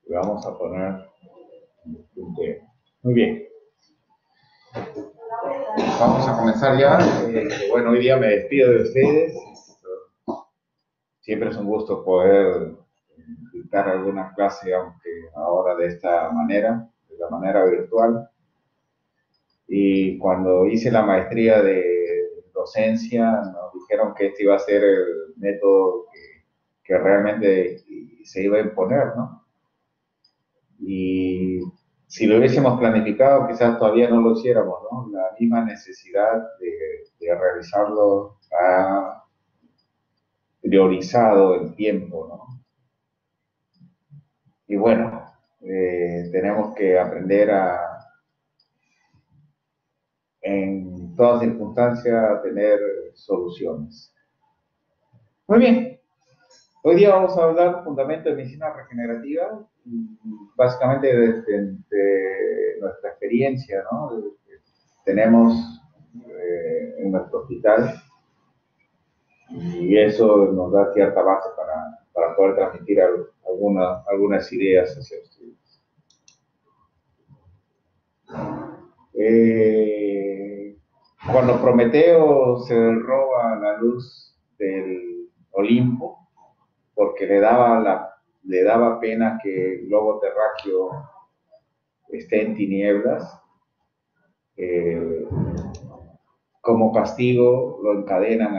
Le vamos a poner un tema. Muy bien. Vamos a comenzar ya. Bueno, hoy día me despido de ustedes. Siempre es un gusto poder dictar alguna clase, aunque ahora de esta manera, de la manera virtual. Y cuando hice la maestría de docencia, nos dijeron que este iba a ser el método que realmente se iba a imponer, ¿no? Y si lo hubiésemos planificado, quizás todavía no lo hiciéramos, ¿no? La misma necesidad de realizarlo ha priorizado el tiempo, ¿no? Y bueno, tenemos que aprender en todas circunstancias, a tener soluciones. Muy bien, hoy día vamos a hablar fundamentos de medicina regenerativa, básicamente de nuestra experiencia, ¿no? Tenemos en nuestro hospital y eso nos da cierta base para poder transmitir algunas ideas hacia ustedes. Cuando Prometeo se roba la luz del Olimpo, porque le daba pena que el globo terráqueo esté en tinieblas, como castigo lo encadenan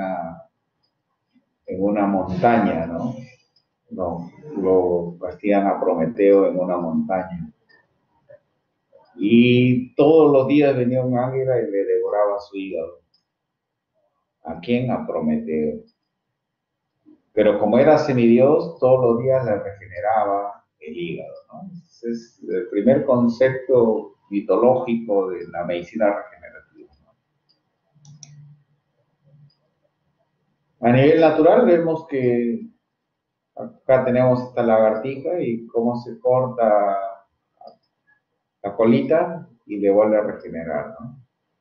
en una montaña, ¿no? No, lo castigan a Prometeo en una montaña. Y todos los días venía un águila y le devoraba su hígado. ¿A quién? A Prometeo. Pero como era semidios, todos los días le regeneraba el hígado, ¿no? Ese es el primer concepto mitológico de la medicina regenerativa, ¿no? A nivel natural vemos que acá tenemos esta lagartija y cómo se corta la colita y le vuelve a regenerar, ¿no?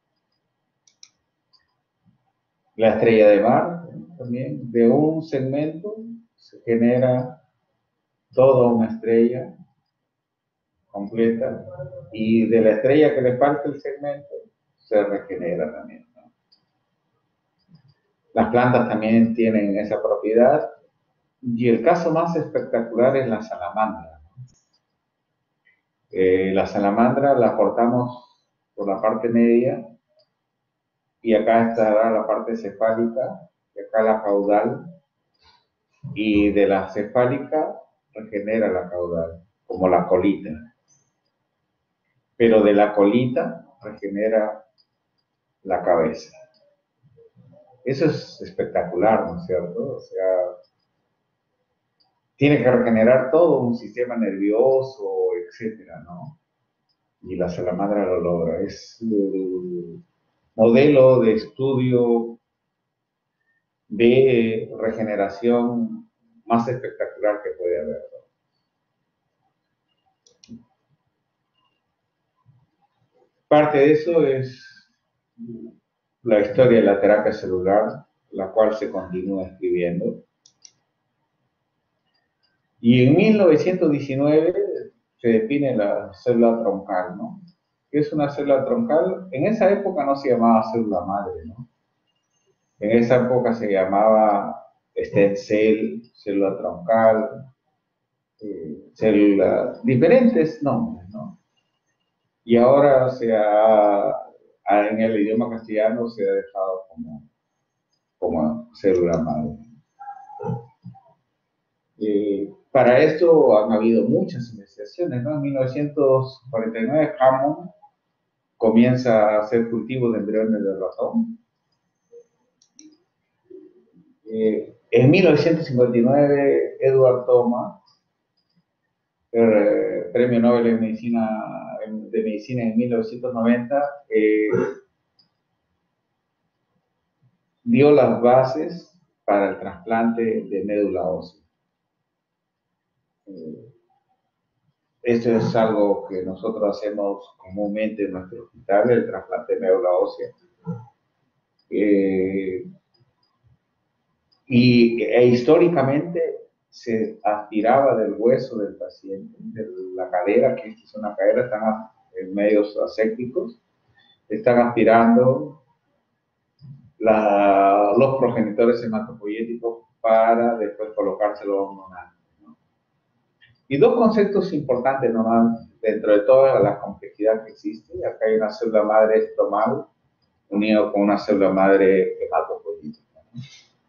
La estrella de mar también, de un segmento se genera toda una estrella completa y de la estrella que le falta el segmento se regenera también, ¿no? Las plantas también tienen esa propiedad y el caso más espectacular es la salamandra. La salamandra la cortamos por la parte media y acá estará la parte cefálica y acá la caudal, y de la cefálica regenera la caudal, como la colita. Pero de la colita regenera la cabeza. Eso es espectacular, ¿no es cierto? O sea, tiene que regenerar todo un sistema nervioso, etcétera, ¿no? Y la salamandra lo logra. Es el modelo de estudio de regeneración más espectacular que puede haber. Parte de eso es la historia de la terapia celular, la cual se continúa escribiendo. Y en 1919 se define la célula troncal, ¿no? ¿Qué es una célula troncal? En esa época no se llamaba célula madre, ¿no? En esa época se llamaba stem cell, célula troncal, células, diferentes nombres, ¿no? Y ahora en el idioma castellano se ha dejado como célula madre. Para esto han habido muchas investigaciones, ¿no? En 1949 Hammond comienza a hacer cultivos de embriones de ratón. En 1959 Edward Thomas, premio Nobel de Medicina en 1990, dio las bases para el trasplante de médula ósea. Esto es algo que nosotros hacemos comúnmente en nuestro hospital, el trasplante de médula ósea. Históricamente se aspiraba del hueso del paciente, de la cadera, que esta es una cadera, están en medios asépticos, están aspirando los progenitores hematopoyéticos para después colocárselo a un donante, ¿no? Y dos conceptos importantes nomás dentro de toda la complejidad que existe. Acá hay una célula madre estromal unido con una célula madre hematopoyética, ¿no?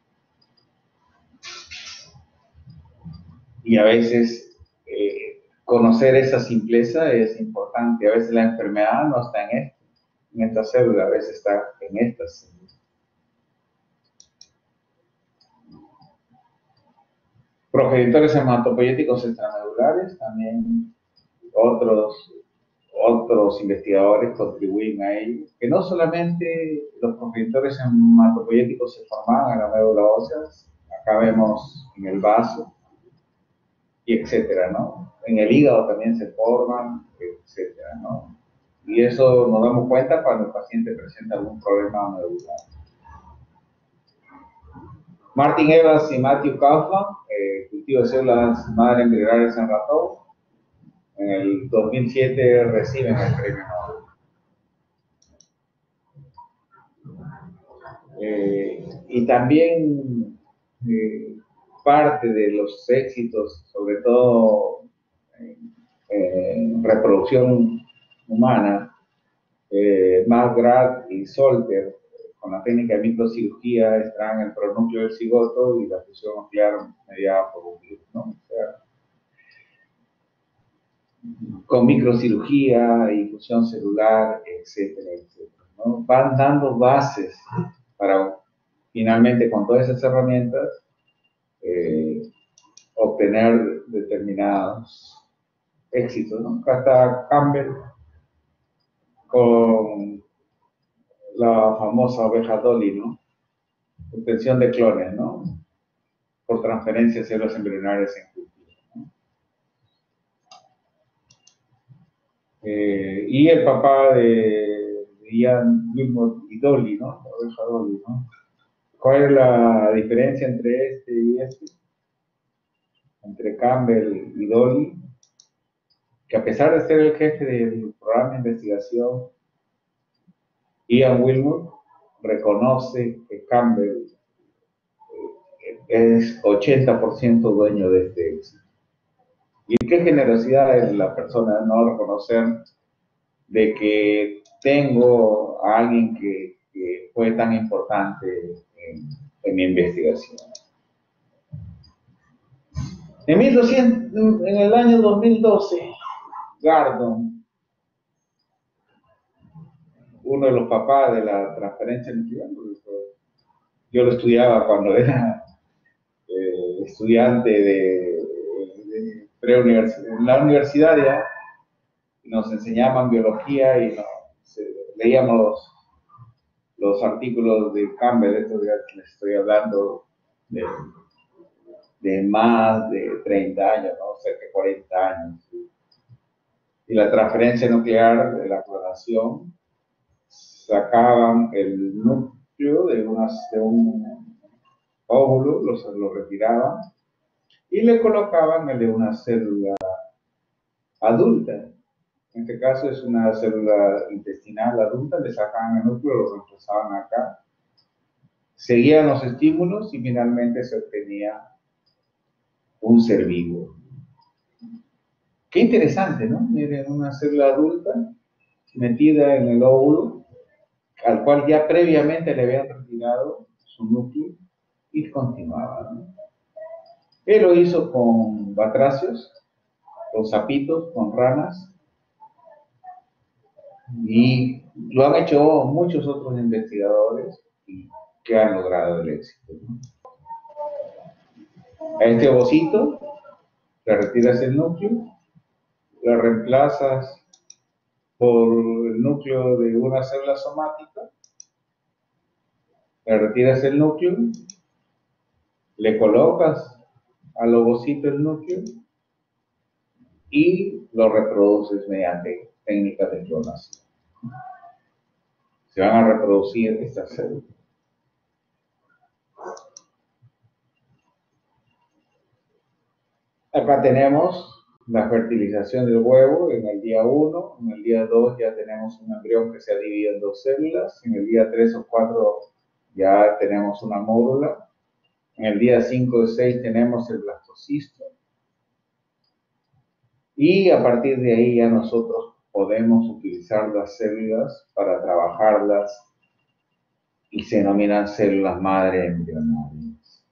Y a veces conocer esa simpleza es importante. A veces la enfermedad no está en esta célula, a veces está en esta célula. Progenitores hematopoyéticos extramedulares, también otros investigadores contribuyen a ello, que no solamente los progenitores hematopoyéticos se forman en la médula ósea, acá vemos en el vaso, y etcétera, ¿no? En el hígado también se forman, etcétera, ¿no? Y eso nos damos cuenta cuando el paciente presenta algún problema medular. Martin Evans y Matthew Kaufman, cultivo de células madre embrionarias en ratón, en el 2007 reciben el premio Nobel. Y también parte de los éxitos, sobre todo en reproducción humana, McGrath y Solter, con la técnica de microcirugía, extraen el pronúcleo del cigoto y la fusión nuclear mediada por un virus, ¿no? O sea, con microcirugía y fusión celular, etcétera, etcétera, ¿no? Van dando bases para finalmente, con todas esas herramientas, obtener determinados éxitos, ¿no? Acá está Campbell con la famosa oveja Dolly, ¿no? Obtención de clones, ¿no? Por transferencia de células embrionarias en cultivo, ¿no? Y el papá de Ian Wilmot y Dolly, ¿no? La oveja Dolly, ¿no? ¿Cuál es la diferencia entre este y este? Entre Campbell y Dolly, que a pesar de ser el jefe del programa de investigación, Ian Wilmot reconoce que Campbell es 80% dueño de este éxito. Y qué generosidad es la persona de no reconocer de que tengo a alguien que fue tan importante en mi investigación. En el año 2012, Gardon, uno de los papás de la transferencia nuclear, yo lo estudiaba cuando era estudiante de preuniversidad, en la universidad ya, nos enseñaban biología y leíamos los artículos de Campbell, esto ya les estoy hablando de más de 30 años, ¿no? Cerca de 40 años. ¿Sí? Y la transferencia nuclear de la clonación, sacaban el núcleo de un óvulo, lo retiraban y le colocaban el de una célula adulta. En este caso es una célula intestinal adulta, le sacaban el núcleo, lo reemplazaban acá, seguían los estímulos y finalmente se obtenía un ser vivo. Qué interesante, ¿no? Miren, una célula adulta metida en el óvulo, al cual ya previamente le habían retirado su núcleo y continuaba, ¿no? Él lo hizo con batracios, con sapitos, con ranas, y lo han hecho muchos otros investigadores que han logrado el éxito, ¿no? A este ovocito le retiras el núcleo, lo reemplazas por el núcleo de una célula somática, le retiras el núcleo, le colocas al ovocito el núcleo y lo reproduces mediante técnicas de clonación. Se van a reproducir estas células. Acá tenemos la fertilización del huevo en el día 1, en el día 2 ya tenemos un embrión que se ha dividido en dos células, en el día 3 o 4 ya tenemos una mórula, en el día 5 o 6 tenemos el blastocisto, y a partir de ahí ya nosotros podemos utilizar las células para trabajarlas y se denominan células madre embrionarias.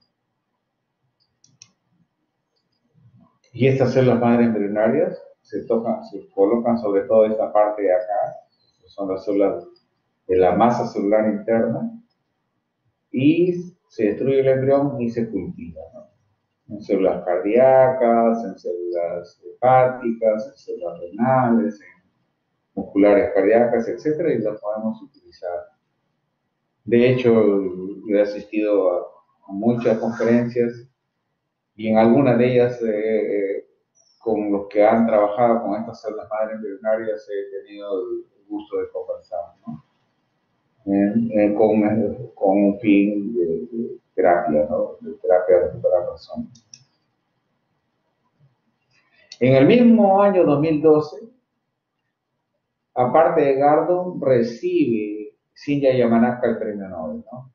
Y estas células madre embrionarias se colocan sobre todo esta parte de acá, que son las células de la masa celular interna, y se destruye el embrión y se cultiva, ¿no? En células cardíacas, en células hepáticas, en células renales, en musculares cardíacas, etcétera, y las podemos utilizar. De hecho, yo he asistido a muchas conferencias y en algunas de ellas con los que han trabajado con estas células madre embrionarias he tenido el gusto de conversar, ¿no? Con un fin de terapia, ¿no? De terapia para personas. En el mismo año 2012, aparte de Gardner, recibe Shinya Yamanaka el premio Nobel, ¿no?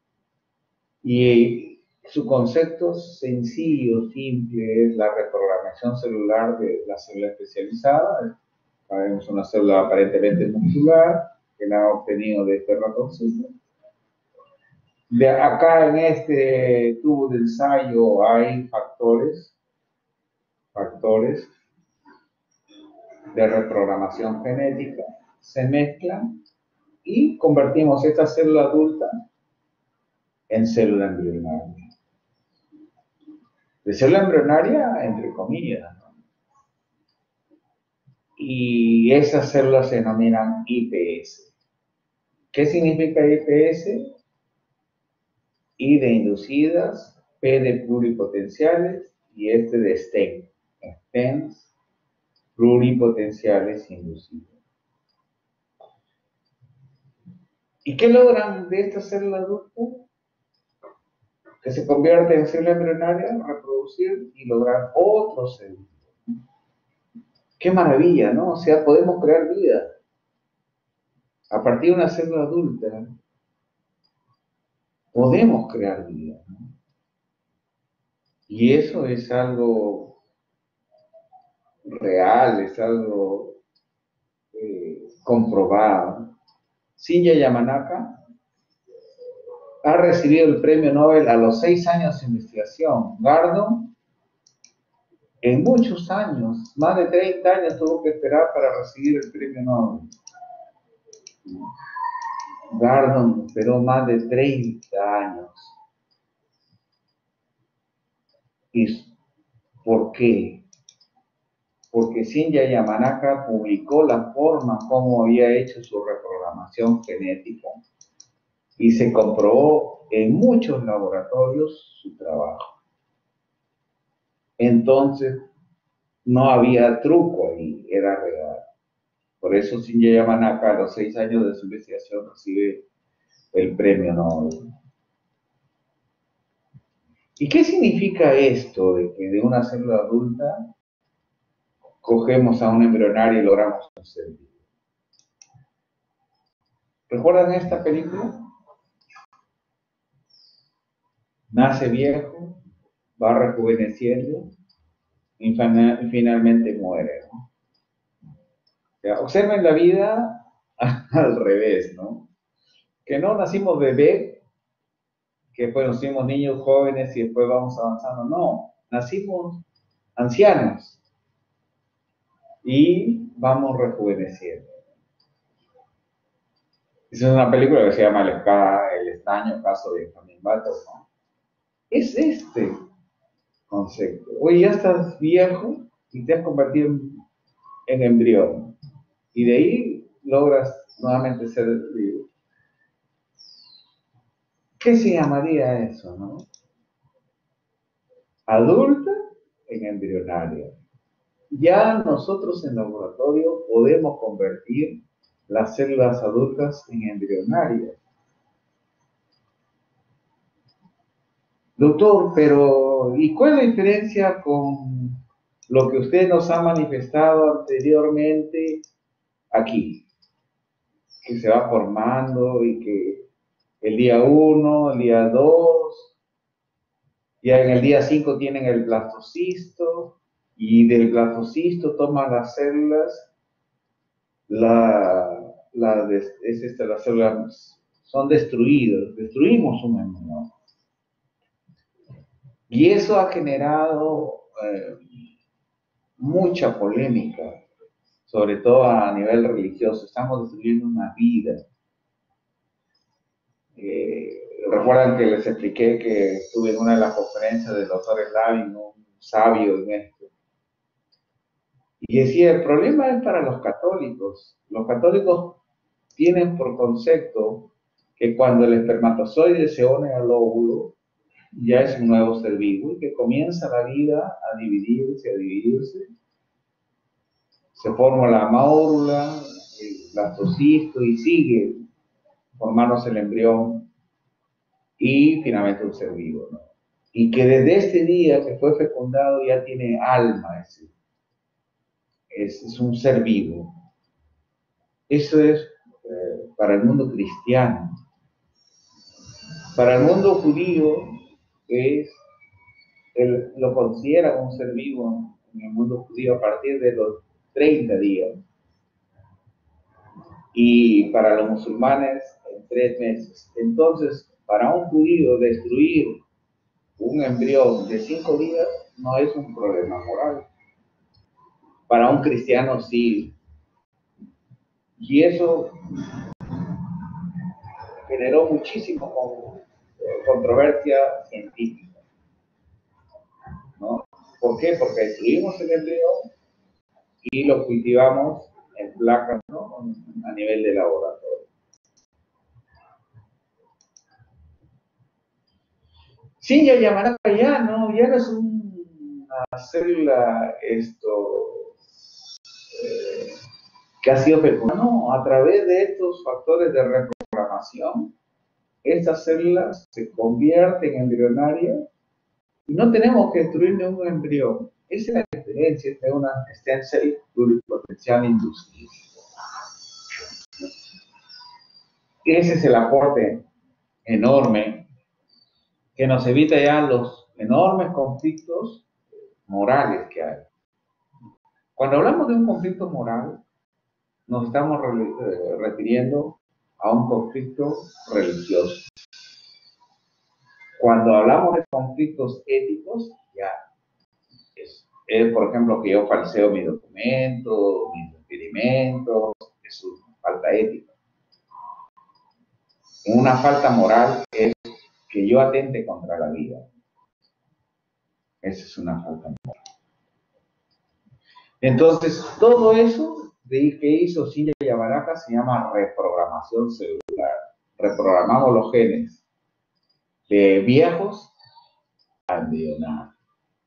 Y su concepto sencillo, simple, es la reprogramación celular de la célula especializada. Sabemos una célula aparentemente muscular que la ha obtenido de este ratoncito. De acá en este tubo de ensayo hay factores de reprogramación genética, se mezclan y convertimos esta célula adulta en célula embrionaria. De célula embrionaria, entre comillas, ¿no? Y esas células se denominan IPS. ¿Qué significa IPS? I de inducidas, P de pluripotenciales y este de STEM. STEMs pluripotenciales inducidos. ¿Y qué logran de esta célula adulta? Que se convierte en célula embrionaria, reproducir y lograr otro célula. Qué maravilla, ¿no? O sea, podemos crear vida a partir de una célula adulta. Podemos crear vida, ¿no? Y eso es algo real, es algo comprobado. Shinya Yamanaka ha recibido el premio Nobel a los 6 años de investigación. Gardner, en muchos años, más de 30 años tuvo que esperar para recibir el premio Nobel. Gardner esperó más de 30 años. ¿Y por qué? Porque Shinya Yamanaka publicó la forma como había hecho su reprogramación genética y se comprobó en muchos laboratorios su trabajo. Entonces, no había truco ahí, era real. Por eso Shinya Yamanaka a los 6 años de su investigación recibe el premio Nobel. ¿Y qué significa esto de que de una célula adulta cogemos a un embrionario y logramos un ser vivo? ¿Recuerdan esta película? Nace viejo, va rejuveneciendo y finalmente muere, ¿no? O sea, observen la vida al revés, ¿no? Que no nacimos bebé, que después nacimos niños jóvenes y después vamos avanzando. No, nacimos ancianos y vamos rejuveneciendo. Esa es una película que se llama El extraño caso de Benjamin Button, ¿no? Es este concepto. Oye, ya estás viejo y te has convertido en embrión. Y de ahí logras nuevamente ser vivo. ¿Qué se llamaría eso, no? Adulta en embrionaria. Ya nosotros en laboratorio podemos convertir las células adultas en embrionarias. Doctor, pero no. ¿Y cuál es la diferencia con lo que usted nos ha manifestado anteriormente aquí? Que se va formando y que el día 1, el día 2, ya en el día 5 tienen el blastocisto y del blastocisto toman las células, las células son destruidas, destruimos un embrión. Y eso ha generado mucha polémica, sobre todo a nivel religioso. Estamos destruyendo una vida. Recuerdan que les expliqué que estuve en una de las conferencias del doctor Slavin, un sabio en esto, y decía, el problema es para los católicos. Los católicos tienen por concepto que cuando el espermatozoide se une al óvulo, ya es un nuevo ser vivo y que comienza la vida a dividirse. Se forma la mórula, el blastocisto y sigue formándose el embrión y finalmente un ser vivo, ¿no? Y que desde este día que fue fecundado ya tiene alma, es un ser vivo. Eso es para el mundo cristiano. Para el mundo judío lo consideran un ser vivo en el mundo judío a partir de los 30 días. Y para los musulmanes en 3 meses. Entonces, para un judío destruir un embrión de 5 días no es un problema moral. Para un cristiano sí. Y eso generó muchísima controversia científica, ¿no? ¿Por qué? Porque destruimos el embrión y lo cultivamos en placas, ¿no? A nivel de laboratorio. Sí, ya llamará ya, ¿no? Ya no es una célula que ha sido fecundada. No, a través de estos factores de reprogramación, estas células se convierten en embrionarias y no tenemos que destruir ningún embrión. Esa es la diferencia de una stem cell pluripotencial inducida. Ese es el aporte enorme que nos evita ya los enormes conflictos morales que hay. Cuando hablamos de un conflicto moral, nos estamos refiriendo a un conflicto religioso. Cuando hablamos de conflictos éticos, ya es por ejemplo, que yo falseo mi documento, mis experimentos, es una falta ética. Una falta moral es que yo atente contra la vida. Esa es una falta moral. Entonces, todo eso que hizo Cindy Yamanaka se llama reprogramación celular. Reprogramamos los genes de viejos a embrionarios.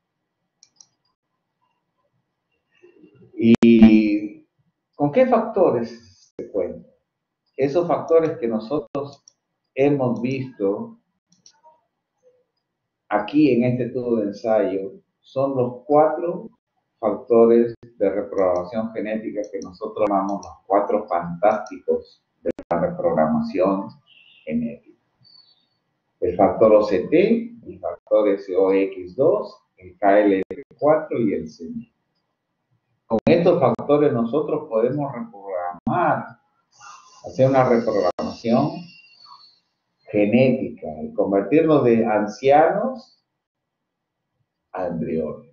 ¿Y con qué factores se cuenta? Esos factores que nosotros hemos visto aquí en este tubo de ensayo son los 4 factores de reprogramación genética que nosotros llamamos los 4 fantásticos de la reprogramación genética. El factor OCT, el factor SOX2, el KLF4 y el CENI. Con estos factores nosotros podemos reprogramar, hacer una reprogramación genética y convertirnos de ancianos a embriones.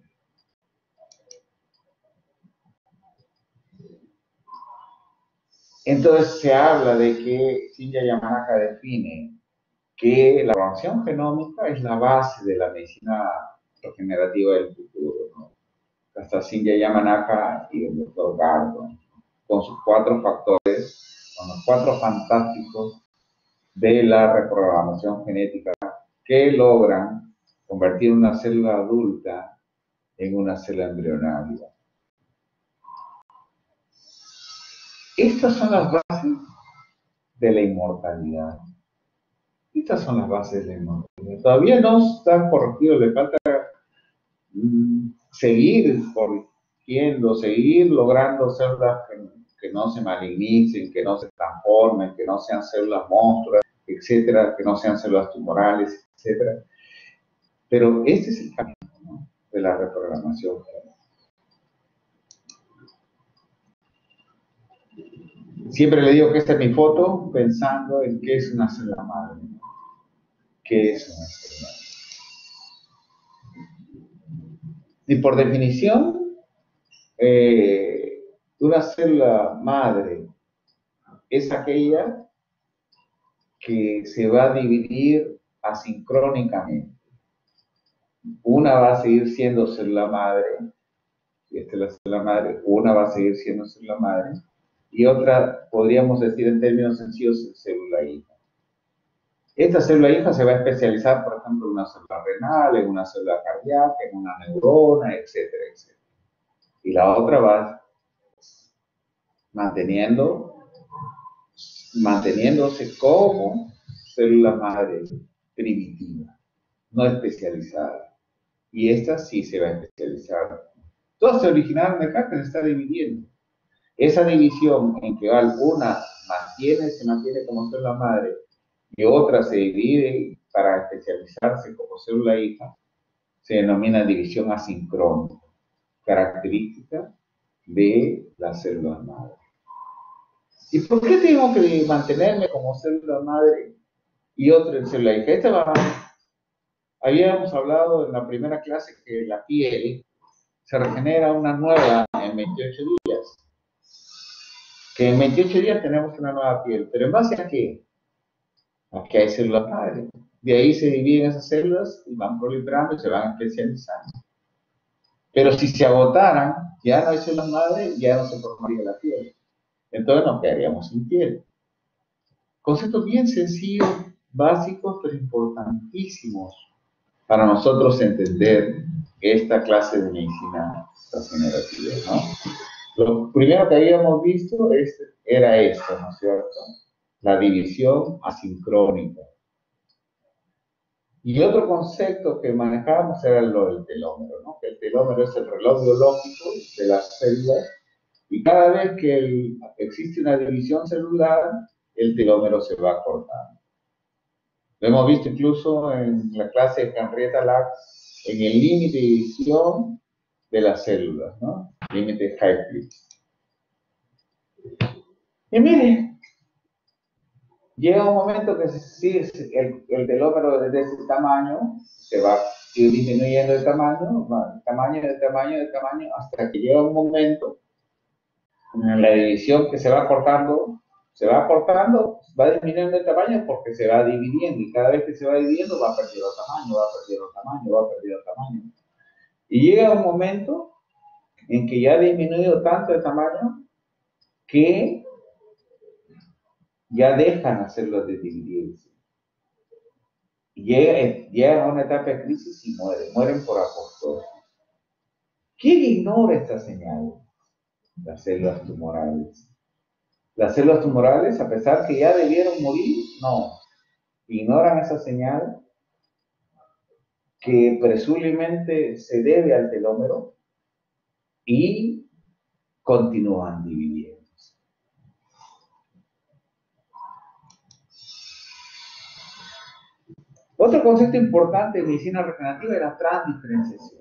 Entonces se habla de que Cindy Yamanaka define que la programación genómica es la base de la medicina regenerativa del futuro, ¿no? Hasta Cindy Yamanaka y el doctor Gardner, con sus 4 factores, con los 4 fantásticos de la reprogramación genética que logran convertir una célula adulta en una célula embrionaria. Estas son las bases de la inmortalidad. Estas son las bases de la inmortalidad. Todavía no están corregidos, le falta seguir corrigiendo, seguir logrando células que no se malignicen, que no se transformen, que no sean células monstruas, etcétera, que no sean células tumorales, etcétera. Pero este es el camino, ¿no?, de la reprogramación. Siempre le digo que esta es mi foto pensando en qué es una célula madre, ¿no? ¿Qué es una célula madre? Y por definición, una célula madre es aquella que se va a dividir asincrónicamente. Una va a seguir siendo célula madre, y esta es la célula madre, una va a seguir siendo célula madre, y otra, podríamos decir en términos sencillos, célula hija. Esta célula hija se va a especializar, por ejemplo, en una célula renal, en una célula cardíaca, en una neurona, etcétera, etcétera. Y la otra va manteniéndose como célula madre primitiva, no especializada. Y esta sí se va a especializar. Todas se originaron acá, que se está dividiendo. Esa división en que una se mantiene como célula madre y otra se divide para especializarse como célula hija, se denomina división asincrónica, característica de las células madre. ¿Y por qué tengo que mantenerme como célula madre y otra en célula hija? Habíamos hablado en la primera clase que la piel se regenera una nueva en 28 días. Que en 28 días tenemos una nueva piel. ¿Pero en base a qué? A que hay células madre. De ahí se dividen esas células y van proliferando y se van especializando. Pero si se agotaran, ya no hay células madre, ya no se formaría la piel. Entonces nos quedaríamos sin piel. Conceptos bien sencillos, básicos, pero importantísimos para nosotros entender esta clase de medicina regenerativa, ¿no? Lo primero que habíamos visto era esto, ¿no es cierto? La división asincrónica. Y otro concepto que manejábamos era lo del telómero, ¿no? Que el telómero es el reloj biológico de las células y cada vez que existe una división celular, el telómero se va cortando. Lo hemos visto incluso en la clase de Henrietta Lacks, en el límite de división de las células, ¿no? Límite Hayflick. Y miren, llega un momento que si el telómero de ese tamaño se va a ir disminuyendo de tamaño, hasta que llega un momento en la división que se va cortando, va disminuyendo de tamaño porque se va dividiendo y cada vez que se va dividiendo va perdiendo tamaño. Y llega un momento en que ya ha disminuido tanto de tamaño que ya dejan las células de dividirse. Llegan a una etapa de crisis y mueren por apoptosis. ¿Quién ignora esta señal? Las células tumorales. Las células tumorales, a pesar que ya debieron morir, no. Ignoran esa señal que presumiblemente se debe al telómero y continúan dividiendo. Otro concepto importante de medicina regenerativa es la transdiferenciación.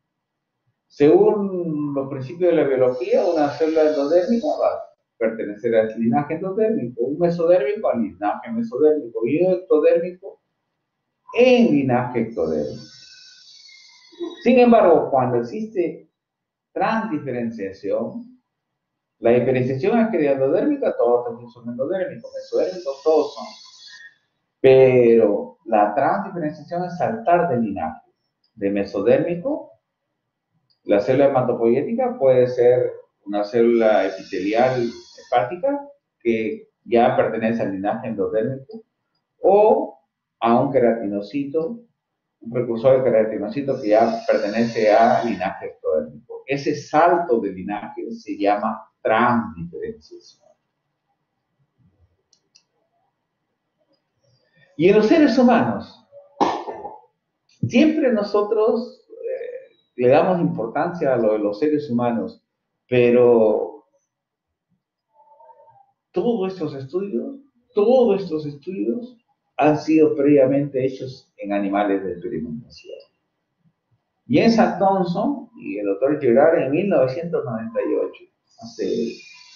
Según los principios de la biología, una célula endodérmica va a pertenecer al linaje endodérmico, un mesodérmico al linaje mesodérmico y un ectodérmico en linaje ectodérmico. Sin embargo, cuando existe transdiferenciación, la diferenciación es que de endodérmica todos son endodérmicos, mesodérmicos todos son. Pero la transdiferenciación es saltar de linaje. De mesodérmico, la célula hematopoyética puede ser una célula epitelial hepática que ya pertenece al linaje endodérmico o a un queratinocito, un precursor de queratinocito que ya pertenece al linaje ectodérmico. Ese salto de linaje se llama transdiferenciación. Y en los seres humanos, siempre nosotros le damos importancia a lo de los seres humanos, pero todos estos estudios han sido previamente hechos en animales de experimentación. Jensen Thompson y el doctor Gerard en 1998, hace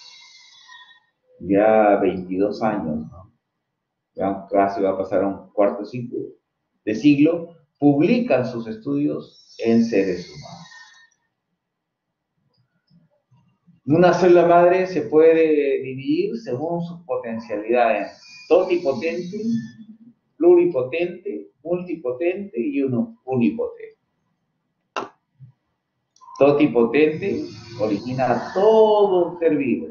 ya 22 años, ¿no? Ya casi va a pasar a un cuarto de siglo, publican sus estudios en seres humanos. Una célula madre se puede dividir según sus potencialidades: totipotente, pluripotente, multipotente y unipotente. Totipotente origina todo un ser vivo.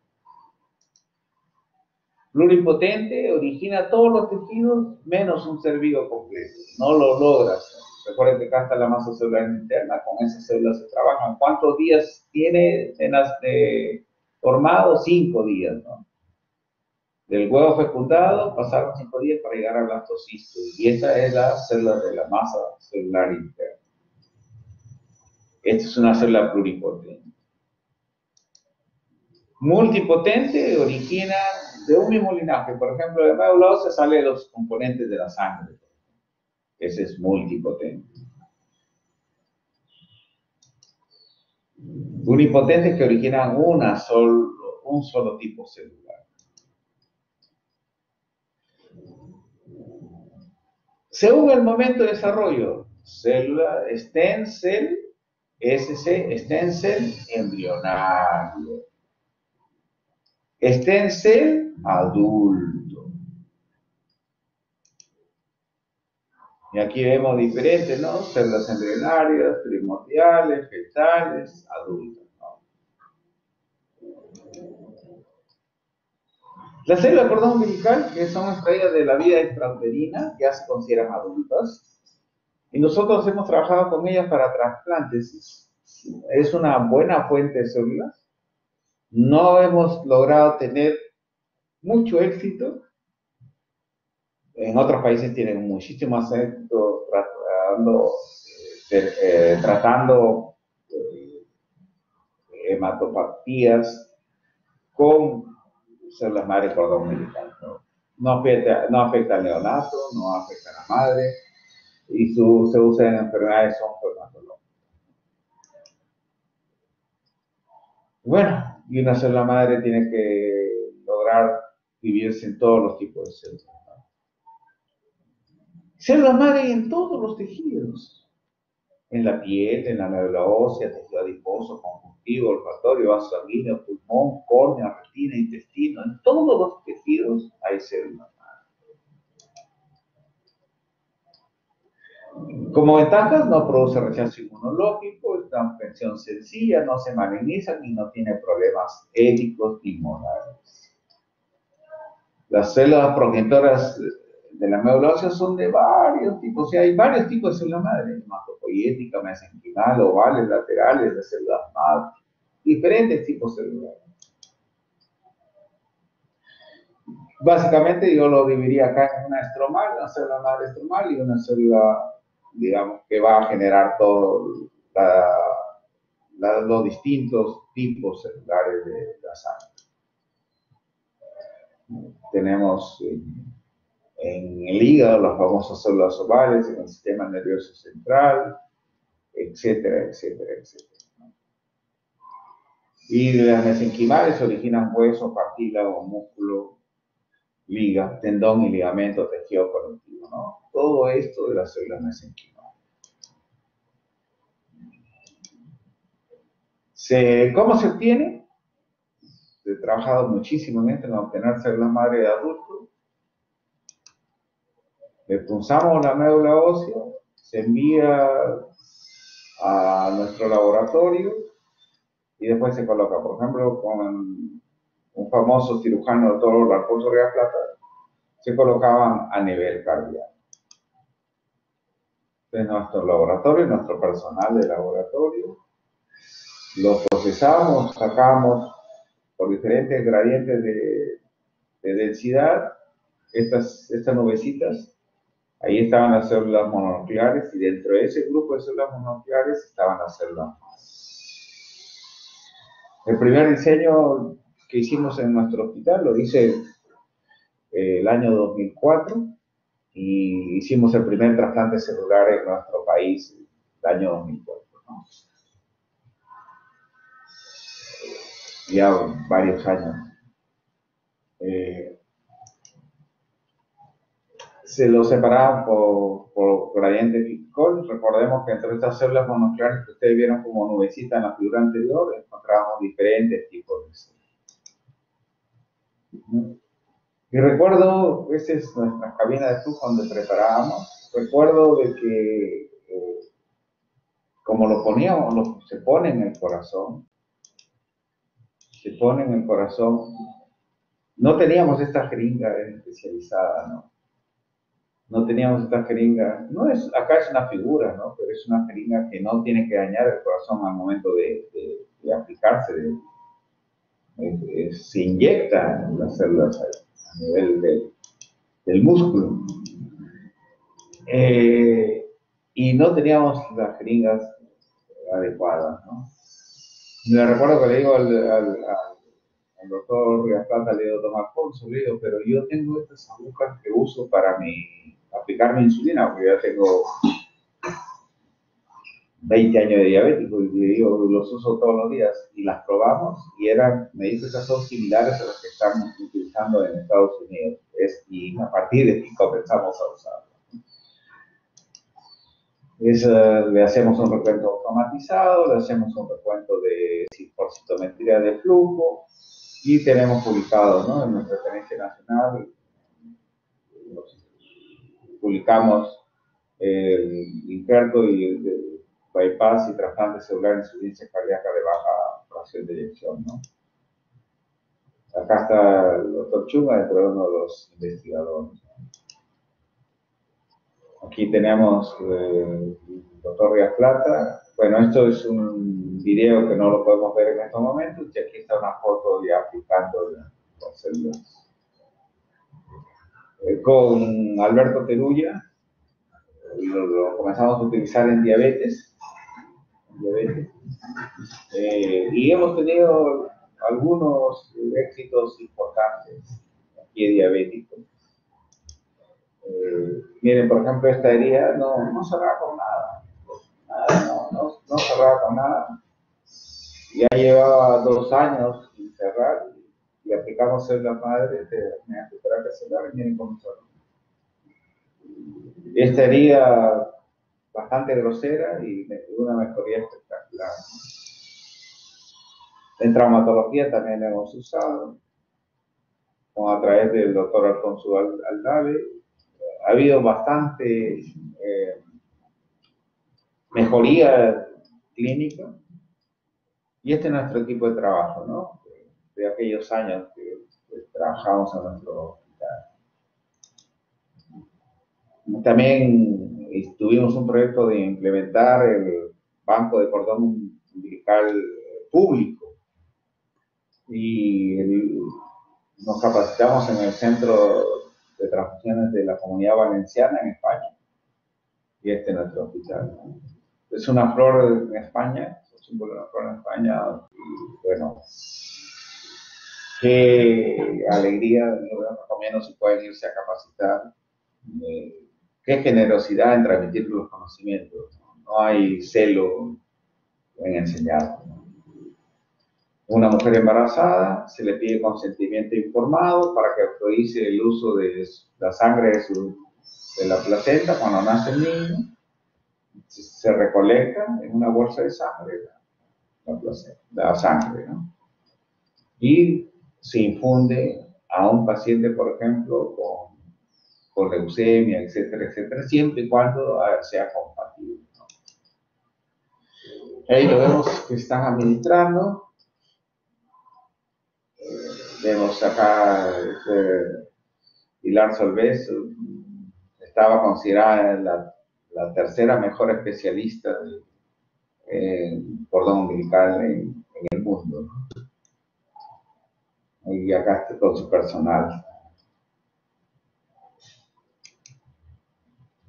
Pluripotente origina todos los tejidos menos un ser vivo completo. No lo logras. Recuerden que acá está la masa celular interna, con esas células se trabajan. ¿Cuántos días tiene formado? 5 días, ¿no? Del huevo fecundado pasaron 5 días para llegar al blastocisto. Y esta es la célula de la masa celular interna. Esta es una célula pluripotente. Multipotente origina de un mismo linaje. Por ejemplo, de médula ósea salen los componentes de la sangre. Ese es multipotente. Unipotentes que originan un solo tipo celular. Según el momento de desarrollo, célula stem cell, stem cell embrionario, stem cell adulto. Y aquí vemos diferentes, ¿no? Células embrionarias, primordiales, fetales, adultas, ¿no? Las células de cordón umbilical, que son extraídas de la vida extrauterina, ya se consideran adultas. Y nosotros hemos trabajado con ellas para trasplantes. Es una buena fuente de células. No hemos logrado tener mucho éxito. En otros países tienen muchísimo éxito tratando hematopatías con células madre cordón umbilical. No afecta al neonato, no afecta a la madre, y se usa en enfermedades oncológicas. Bueno, y una célula madre tiene que lograr vivirse en todos los tipos de células. Células madre en todos los tejidos. En la piel, en la médula ósea, tejido adiposo, conjuntivo, olfatorio, vaso sanguíneo, pulmón, córnea, retina, intestino. En todos los tejidos hay células madre. Como ventajas, no produce rechazo inmunológico, es una función sencilla, no se magnetizan y no tiene problemas éticos ni morales. Las células progenitoras de la médula ósea son de varios tipos, o sea, hay varios tipos de células madre: hematopoyética, mesenquimal, ovales, laterales, de células madre, diferentes tipos celulares. Básicamente yo lo dividiría acá en una estromal, una célula madre estromal, y una célula, digamos, que va a generar todos los distintos tipos celulares de la sangre. Tenemos en el hígado las famosas células ovales, en el sistema nervioso central, etcétera, etcétera, etcétera. Y las mesenquimales originan hueso, cartílago, músculo, liga, tendón y ligamento, tejido conectivo, ¿no? Todo esto de las células mesenquimales. ¿Cómo se obtiene? He trabajado muchísimo en esto, en obtener células madre de adultos. Le punzamos la médula ósea, se envía a nuestro laboratorio y después se coloca. Por ejemplo, con un famoso cirujano, el doctor Alfonso Rivas Plata, se colocaban a nivel cardíaco. Entonces, nuestro laboratorio, nuestro personal de laboratorio, lo procesamos, sacamos por diferentes gradientes de densidad estas nubecitas. Ahí estaban las células mononucleares y dentro de ese grupo de células mononucleares estaban las células madre. El primer diseño que hicimos en nuestro hospital lo hice el año 2004 y hicimos el primer trasplante celular en nuestro país el año 2004, ¿no? Ya varios años. Se lo separaban por gradiente Fitcol. Recordemos que entre estas células mononucleares que ustedes vieron como nubecita en la figura anterior, encontramos diferentes tipos de células. Y recuerdo, esa es nuestra cabina de flujo donde preparábamos, recuerdo de que como lo poníamos, se pone en el corazón, no teníamos esta jeringa especializada, ¿no? No teníamos esta jeringa, acá es una figura, ¿no? Pero es una jeringa que no tiene que dañar el corazón al momento de aplicarse, se inyecta las células a nivel del músculo. Y no teníamos las jeringas adecuadas, ¿no? Me recuerdo que le digo al doctor Riasplata, le digo, toma Alfonso, le digo, pero yo tengo estas agujas que uso para aplicar mi insulina, porque ya tengo 20 años de diabético y le digo, los uso todos los días y las probamos y me dice, esas son similares a las que estamos utilizando en Estados Unidos y a partir de aquí comenzamos a usarlas. Le hacemos un recuento automatizado, le hacemos un recuento por citometría de flujo y tenemos publicado, ¿no? En nuestra referencia nacional, publicamos el injerto y el bypass y trasplante celular en insuficiencia cardíaca de baja fracción de eyección, ¿no? Acá está el doctor Chunga, dentro de uno de los investigadores. Aquí tenemos el doctor Riasplata. Bueno, esto es un video que no lo podemos ver en estos momentos, y aquí está una foto ya aplicando las células. Con Alberto Teruya, lo comenzamos a utilizar en diabetes. Y hemos tenido algunos éxitos importantes aquí diabéticos. Miren, por ejemplo, esta herida no cerraba con nada, no cerraba con nada. Ya llevaba 2 años sin cerrar y aplicamos células madre mediante terapia celular y miren cómo cerró. Esta herida bastante grosera y una mejoría espectacular. En traumatología también la hemos usado, como a través del doctor Alfonso Aldave. Ha habido bastante mejoría clínica y este es nuestro equipo de trabajo, ¿no? De aquellos años que trabajamos en nuestro hospital. También tuvimos un proyecto de implementar el banco de cordón umbilical público y nos capacitamos en el Centro de Transfusiones de la Comunidad Valenciana en España y este es nuestro hospital. Es una flor en España, es un símbolo de una flor en España y bueno, qué alegría, yo recomiendo si pueden irse a capacitar. Qué generosidad en transmitir los conocimientos. No hay celo en enseñar. Una mujer embarazada se le pide consentimiento informado para que autorice el uso de la sangre de la placenta cuando nace el niño. Se recolecta en una bolsa de sangre la sangre, ¿no? Y se infunde a un paciente, por ejemplo, con leucemia, etcétera, siempre y cuando sea compatible, ¿no? Ahí lo vemos que están administrando. Vemos acá Pilar Solvés, estaba considerada la tercera mejor especialista en cordón umbilical en el mundo, ¿no? Y acá está todo su personal.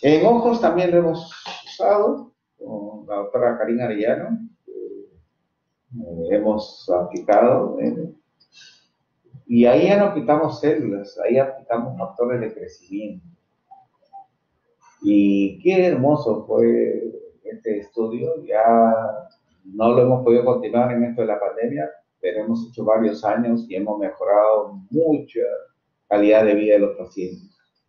En ojos también lo hemos usado con la doctora Karina Arellano. Hemos aplicado y ahí ya no aplicamos células, ahí aplicamos factores de crecimiento. Y qué hermoso fue este estudio. Ya no lo hemos podido continuar en esto de la pandemia, pero hemos hecho varios años y hemos mejorado mucha calidad de vida de los pacientes.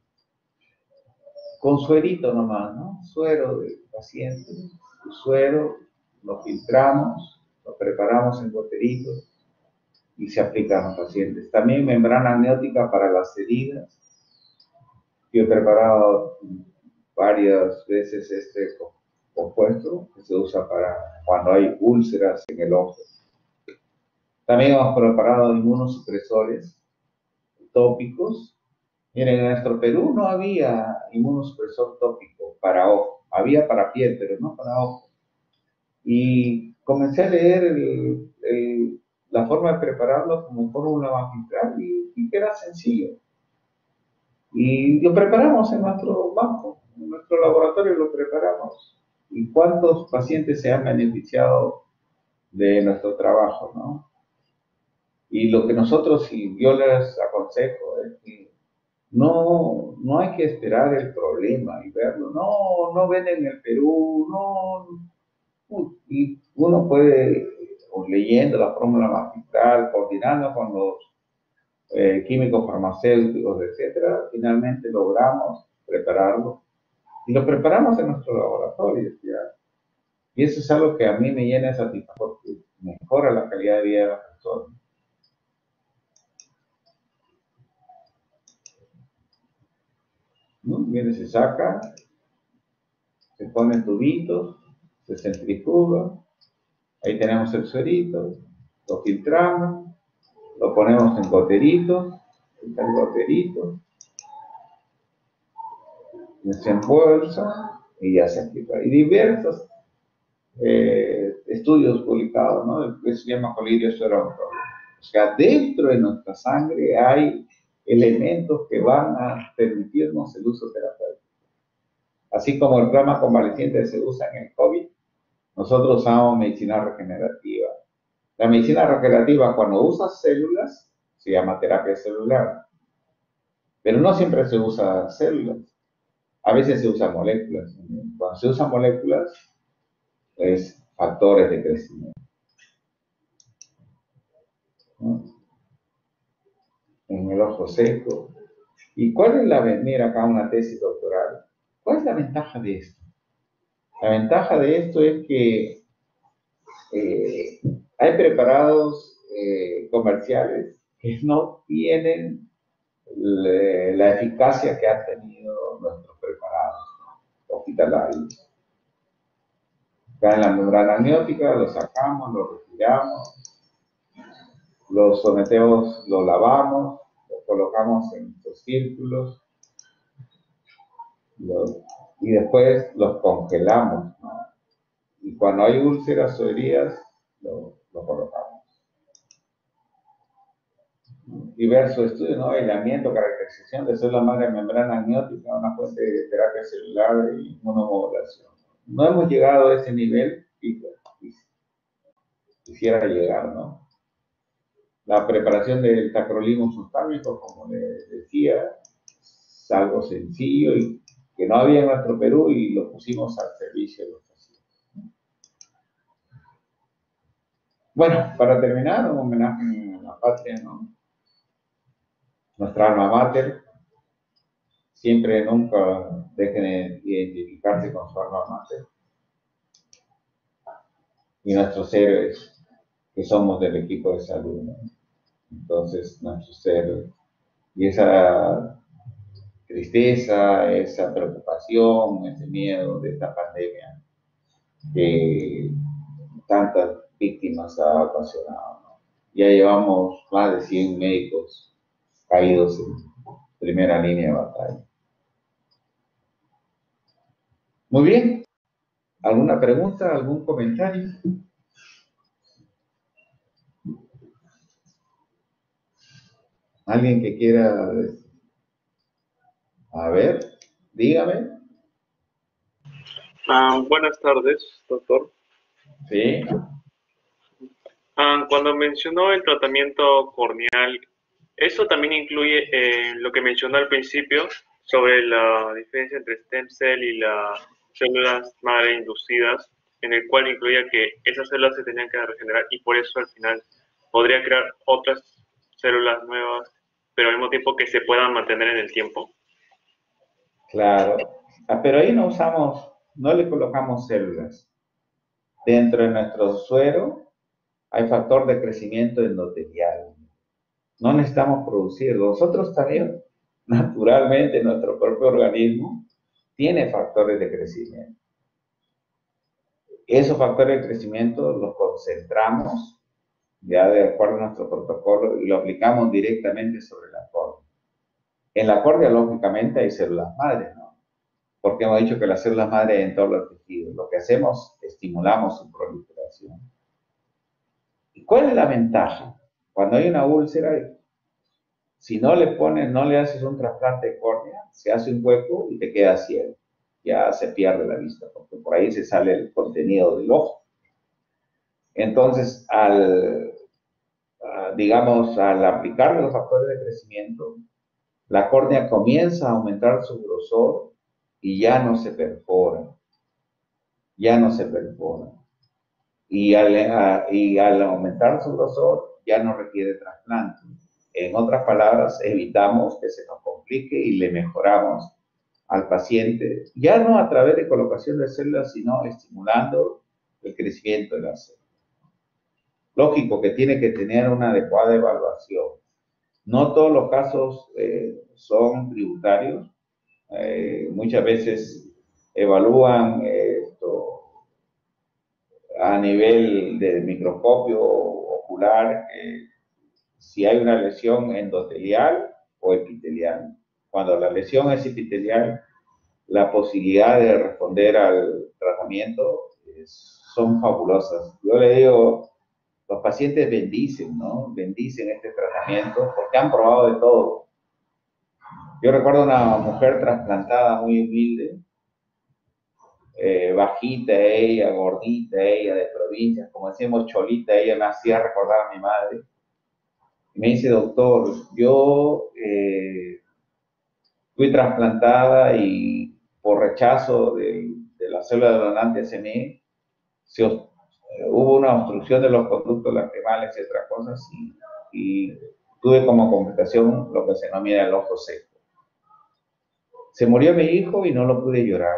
Con suerito nomás, ¿no? Suero del paciente, su suero, lo filtramos, lo preparamos en goteritos y se aplica a los pacientes. También membrana amniótica para las heridas. Yo he preparado varias veces este compuesto que se usa para cuando hay úlceras en el ojo. También hemos preparado inmunosupresores tópicos. Miren, en nuestro Perú no había inmunosupresor tópico para ojo, había para piel, pero no para ojo. Y comencé a leer la forma de prepararlo como fórmula magistral y que era sencillo. Y lo preparamos en nuestro banco, en nuestro laboratorio lo preparamos. ¿Y cuántos pacientes se han beneficiado de nuestro trabajo, no? Y lo que nosotros, y yo les aconsejo, es que no hay que esperar el problema y verlo. No, no ven en el Perú, no. Y uno puede, leyendo la fórmula magistral, coordinando con los químicos farmacéuticos, etcétera, finalmente logramos prepararlo y lo preparamos en nuestro laboratorio. ¿Ya? Y eso es algo que a mí me llena de satisfacción porque mejora la calidad de vida de las personas. ¿No? Viene, se saca, se ponen tubitos, se centrifuga, ahí tenemos el suerito, lo filtramos, lo ponemos en goteritos, el goterito, se embolsa y ya se aplica. Y diversos estudios publicados, ¿no? Que se llama colirio sueronto. O sea, dentro de nuestra sangre hay elementos que van a permitirnos el uso terapéutico. Así como el plasma convaleciente se usa en el COVID, nosotros usamos medicina regenerativa. La medicina regenerativa, cuando usa células, se llama terapia celular. Pero no siempre se usa células. A veces se usan moléculas. Cuando se usan moléculas, es factores de crecimiento, ¿no? En el ojo seco. ¿Y cuál es la ventaja? Mira acá una tesis doctoral. ¿Cuál es la ventaja de esto? La ventaja de esto es que eh, hay preparados comerciales que no tienen la eficacia que han tenido nuestros preparados, ¿no? Hospitalarios. Acá en la membrana amniótica lo sacamos, lo retiramos, lo sometemos, lo lavamos, lo colocamos en los círculos y después los congelamos, ¿no? Y cuando hay úlceras o heridas, lo colocamos. Diversos estudios, ¿no? Aislamiento, caracterización de células madre de membrana amniótica, una fuente de terapia celular y inmunomodulación. No hemos llegado a ese nivel y quisiera llegar, ¿no? La preparación del tacrolimus sustámico, como les decía, es algo sencillo y que no había en nuestro Perú y lo pusimos al servicio de los pacientes. Bueno, para terminar, un homenaje a la patria, ¿no? Nuestra alma mater, siempre, nunca dejen de identificarse con su alma mater y nuestros héroes, que somos del equipo de salud, ¿no? Entonces, nuestros héroes. Y esa tristeza, esa preocupación, ese miedo de esta pandemia que tantas víctimas ha ocasionado, ¿no? Ya llevamos más de 100 médicos caídos en primera línea de batalla. Muy bien, ¿alguna pregunta, algún comentario? ¿Alguien que quiera? A ver, dígame. Buenas tardes, doctor. Sí, Cuando mencionó el tratamiento corneal, ¿eso también incluye lo que mencionó al principio sobre la diferencia entre stem cell y las células madre inducidas, en el cual incluía que esas células se tenían que regenerar y por eso al final podría crear otras células nuevas, pero al mismo tiempo que se puedan mantener en el tiempo? claro. Pero ahí no le colocamos células. Dentro de nuestro suero hay factor de crecimiento endotelial. No necesitamos producir. Nosotros también, naturalmente, nuestro propio organismo tiene factores de crecimiento. Esos factores de crecimiento los concentramos ya de acuerdo a nuestro protocolo y lo aplicamos directamente sobre la córnea. En la córnea, lógicamente, hay células madres, ¿no? Porque hemos dicho que las células madres en todos los tejidos. Lo que hacemos, estimulamos su proliferación. ¿Y cuál es la ventaja? Cuando hay una úlcera, si no le haces un trasplante de córnea, se hace un hueco y te queda ciego. Ya se pierde la vista, porque por ahí se sale el contenido del ojo. Entonces, digamos, al aplicar los factores de crecimiento, la córnea comienza a aumentar su grosor y ya no se perfora. Y al aumentar su grosor ya no requiere trasplante. En otras palabras, evitamos que se nos complique y le mejoramos al paciente, ya no a través de colocación de células, sino estimulando el crecimiento de las células. Lógico que tiene que tener una adecuada evaluación. No todos los casos son tributarios. Muchas veces evalúan a nivel de microscopio ocular si hay una lesión endotelial o epitelial. Cuando la lesión es epitelial, la posibilidad de responder al tratamiento son fabulosas. Yo le digo, los pacientes bendicen, ¿no? Bendicen este tratamiento porque han probado de todo. Yo recuerdo una mujer trasplantada muy humilde, bajita ella, gordita ella, de provincia, como decimos cholita, ella me hacía recordar a mi madre. Y me dice, doctor, yo fui trasplantada y por rechazo de la célula donante SME, hubo una obstrucción de los conductos lacrimales y otras cosas y tuve como complicación lo que se denomina el ojo seco. Se murió mi hijo y no lo pude llorar.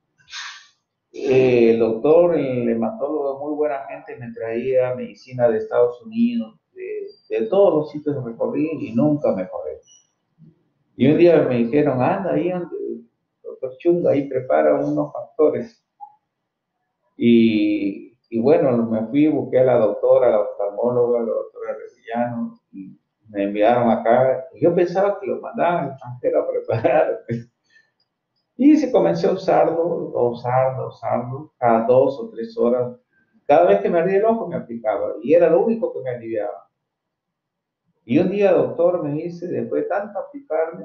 El doctor, el hematólogo, muy buena gente, me traía medicina de Estados Unidos, de todos los sitios que recorrí y nunca mejoré. Y un día me dijeron, anda ahí, doctor Chunga, ahí prepara unos factores. Y bueno, me fui, busqué a la doctora, a la oftalmóloga, a la doctora Revillano, y me enviaron acá. Y yo pensaba que lo mandaban al extranjero a preparar. Y se comenzó a usarlo, cada 2 o 3 horas. Cada vez que me ardía el ojo me aplicaba, y era lo único que me aliviaba. Y un día, doctor, me dice, después de tanto aplicarme,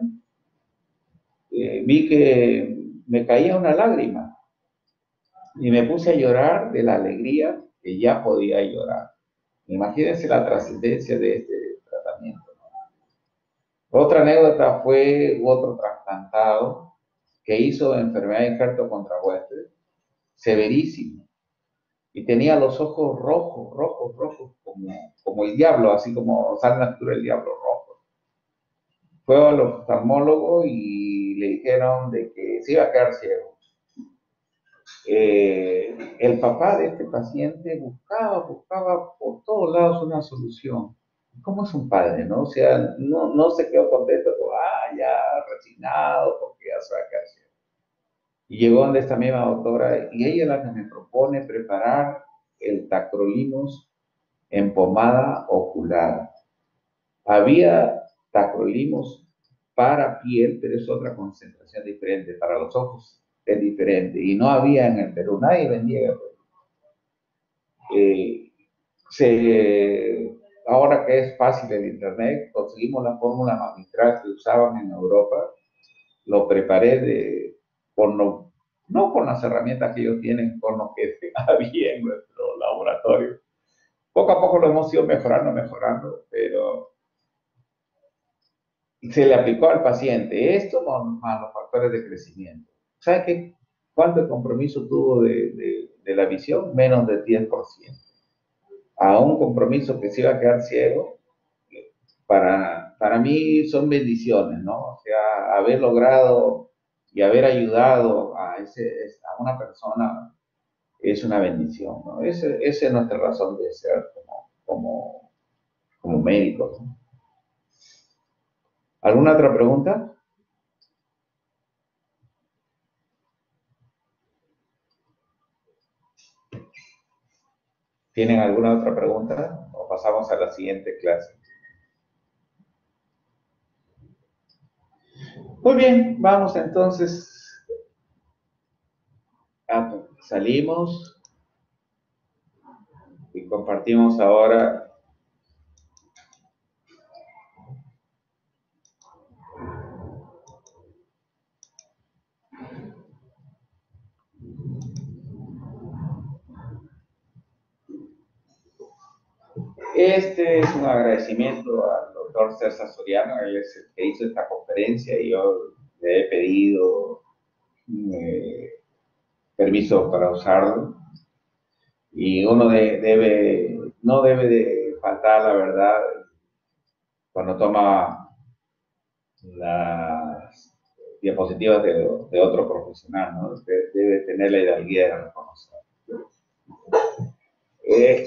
vi que me caía una lágrima y me puse a llorar de la alegría que ya podía llorar. Imagínense la trascendencia de este tratamiento. Otra anécdota fue otro trasplantado que hizo enfermedad de infarto contra huésped, severísimo, y tenía los ojos rojos, rojos, rojos, como el diablo, así como sale natural el diablo rojo. Fue al oftalmólogo y le dijeron de que se iba a quedar ciego. El papá de este paciente buscaba por todos lados una solución. ¿Cómo es un padre, no? O sea, no se quedó contento, ya resignado, porque ya se va a quedar ciego. Y llegó donde esta misma doctora, y ella es la que me propone preparar el tacrolimus en pomada ocular. Había tacrolimus para piel, pero es otra concentración diferente. Para los ojos es diferente. Y no había en el Perú, nadie vendía en el Perú. Eh, ahora que es fácil el internet, conseguimos la fórmula magistral que usaban en Europa, lo preparé no con las herramientas que ellos tienen, con lo que había en nuestro laboratorio. Poco a poco lo hemos ido mejorando, pero se le aplicó al paciente esto más los factores de crecimiento. ¿Sabe qué? ¿Cuánto compromiso tuvo de la visión? Menos del 10%. A un compromiso que se iba a quedar ciego, para mí son bendiciones, ¿no? O sea, haber logrado y haber ayudado a una persona es una bendición, ¿no? Esa es nuestra razón de ser como médicos, ¿no? ¿Alguna otra pregunta? ¿Tienen alguna otra pregunta? O pasamos a la siguiente clase. Muy bien, vamos entonces. Salimos y compartimos ahora este es un agradecimiento al doctor César Soriano, él es el que hizo esta conferencia y yo le he pedido permiso para usarlo. Y uno no debe de faltar la verdad cuando toma las diapositivas de otro profesional, ¿no? Debe tener la hidalguía de reconocer. Eh,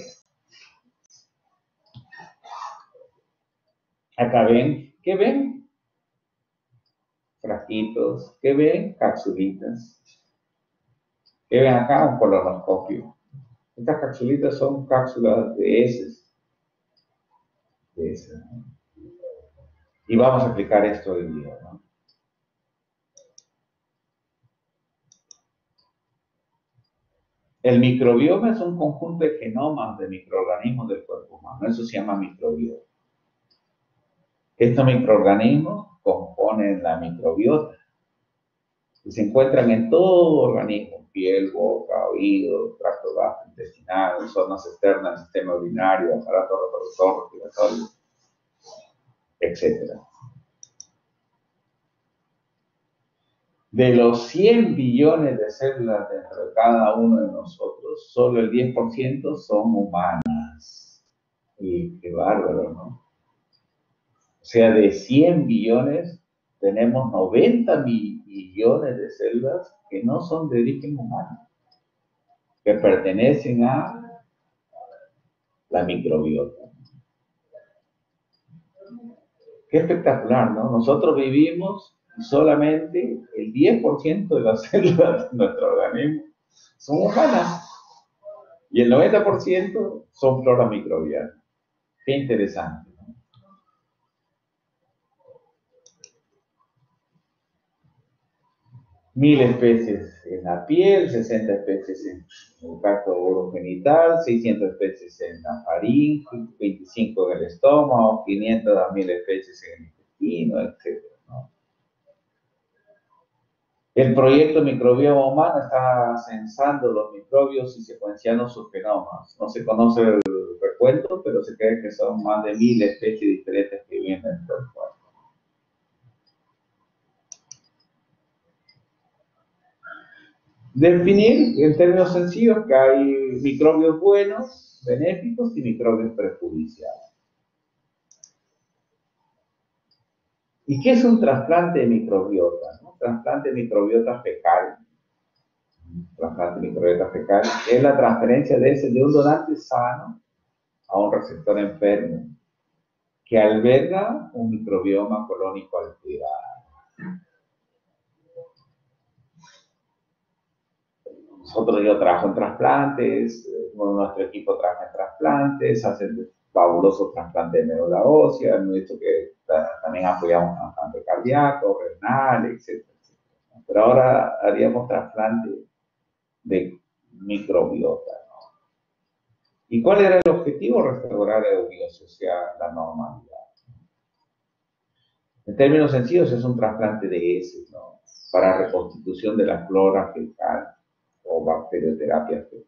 Acá ven, ¿qué ven? Frasquitos, ¿qué ven? Capsulitas. ¿Qué ven acá? Un colonoscopio. Estas capsulitas son cápsulas de heces. ¿No? Y vamos a aplicar esto hoy día, ¿no? El microbioma es un conjunto de genomas de microorganismos del cuerpo humano. Eso se llama microbioma. Estos microorganismos componen la microbiota y se encuentran en todo organismo: piel, boca, oído, tracto gastrointestinal, zonas externas, sistema urinario, aparato reproductor, respiratorio, etc. De los 100 billones de células dentro de cada uno de nosotros, solo el 10% son humanas. Y qué bárbaro, ¿no? O sea, de 100 billones, tenemos 90 billones de células que no son de origen humano, que pertenecen a la microbiota. Qué espectacular, ¿no? Nosotros vivimos y solamente el 10% de las células de nuestro organismo son humanas y el 90% son flora microbiana. Qué interesante. 1000 especies en la piel, 60 especies en el tracto urogenital, 600 especies en la faringe, 25 en el estómago, 500 a 1000 especies en el intestino, etc., ¿no? El proyecto Microbioma Humano está censando los microbios y secuenciando sus genomas. No se conoce el recuento, pero se cree que son más de 1000 especies diferentes que viven dentro del cuerpo. Definir en términos sencillos que hay microbios buenos, benéficos y microbios perjudiciales. ¿Y qué es un trasplante de microbiota? Un trasplante de microbiota fecal. Trasplante de microbiota fecal es la transferencia de un donante sano a un receptor enfermo que alberga un microbioma colónico alterado. Yo trabajo en trasplantes, nuestro equipo trabaja en trasplantes, hacen fabulosos trasplantes de médula ósea, hemos visto que también apoyamos trasplante cardíaco, renal, etcétera. Pero ahora haríamos trasplante de microbiota, ¿no? ¿Y cuál era el objetivo? Restaurar la eubiosis, o sea, la normalidad. En términos sencillos, es un trasplante de heces, ¿no? para reconstitución de la flora fecal o bacterioterapia fecal.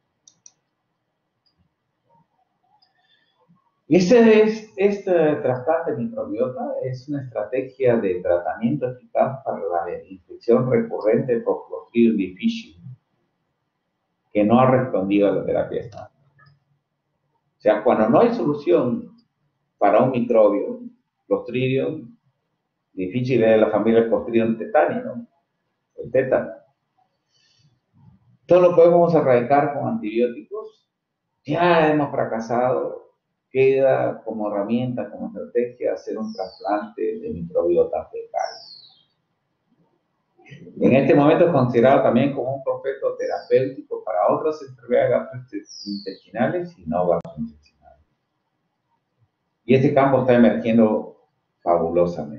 Este trasplante de microbiota es una estrategia de tratamiento eficaz para la infección recurrente por Clostridium difficile, que no ha respondido a la terapia estándar. O sea, cuando no hay solución para un microbio, Clostridium difficile de la familia Clostridium tetani, ¿no? El tétano. Todo lo podemos erradicar con antibióticos. Ya hemos fracasado. Queda como herramienta, como estrategia, hacer un trasplante de microbiota fecal. En este momento es considerado también como un prospecto terapéutico para otras enfermedades gastrointestinales y no gastrointestinales. Y este campo está emergiendo fabulosamente.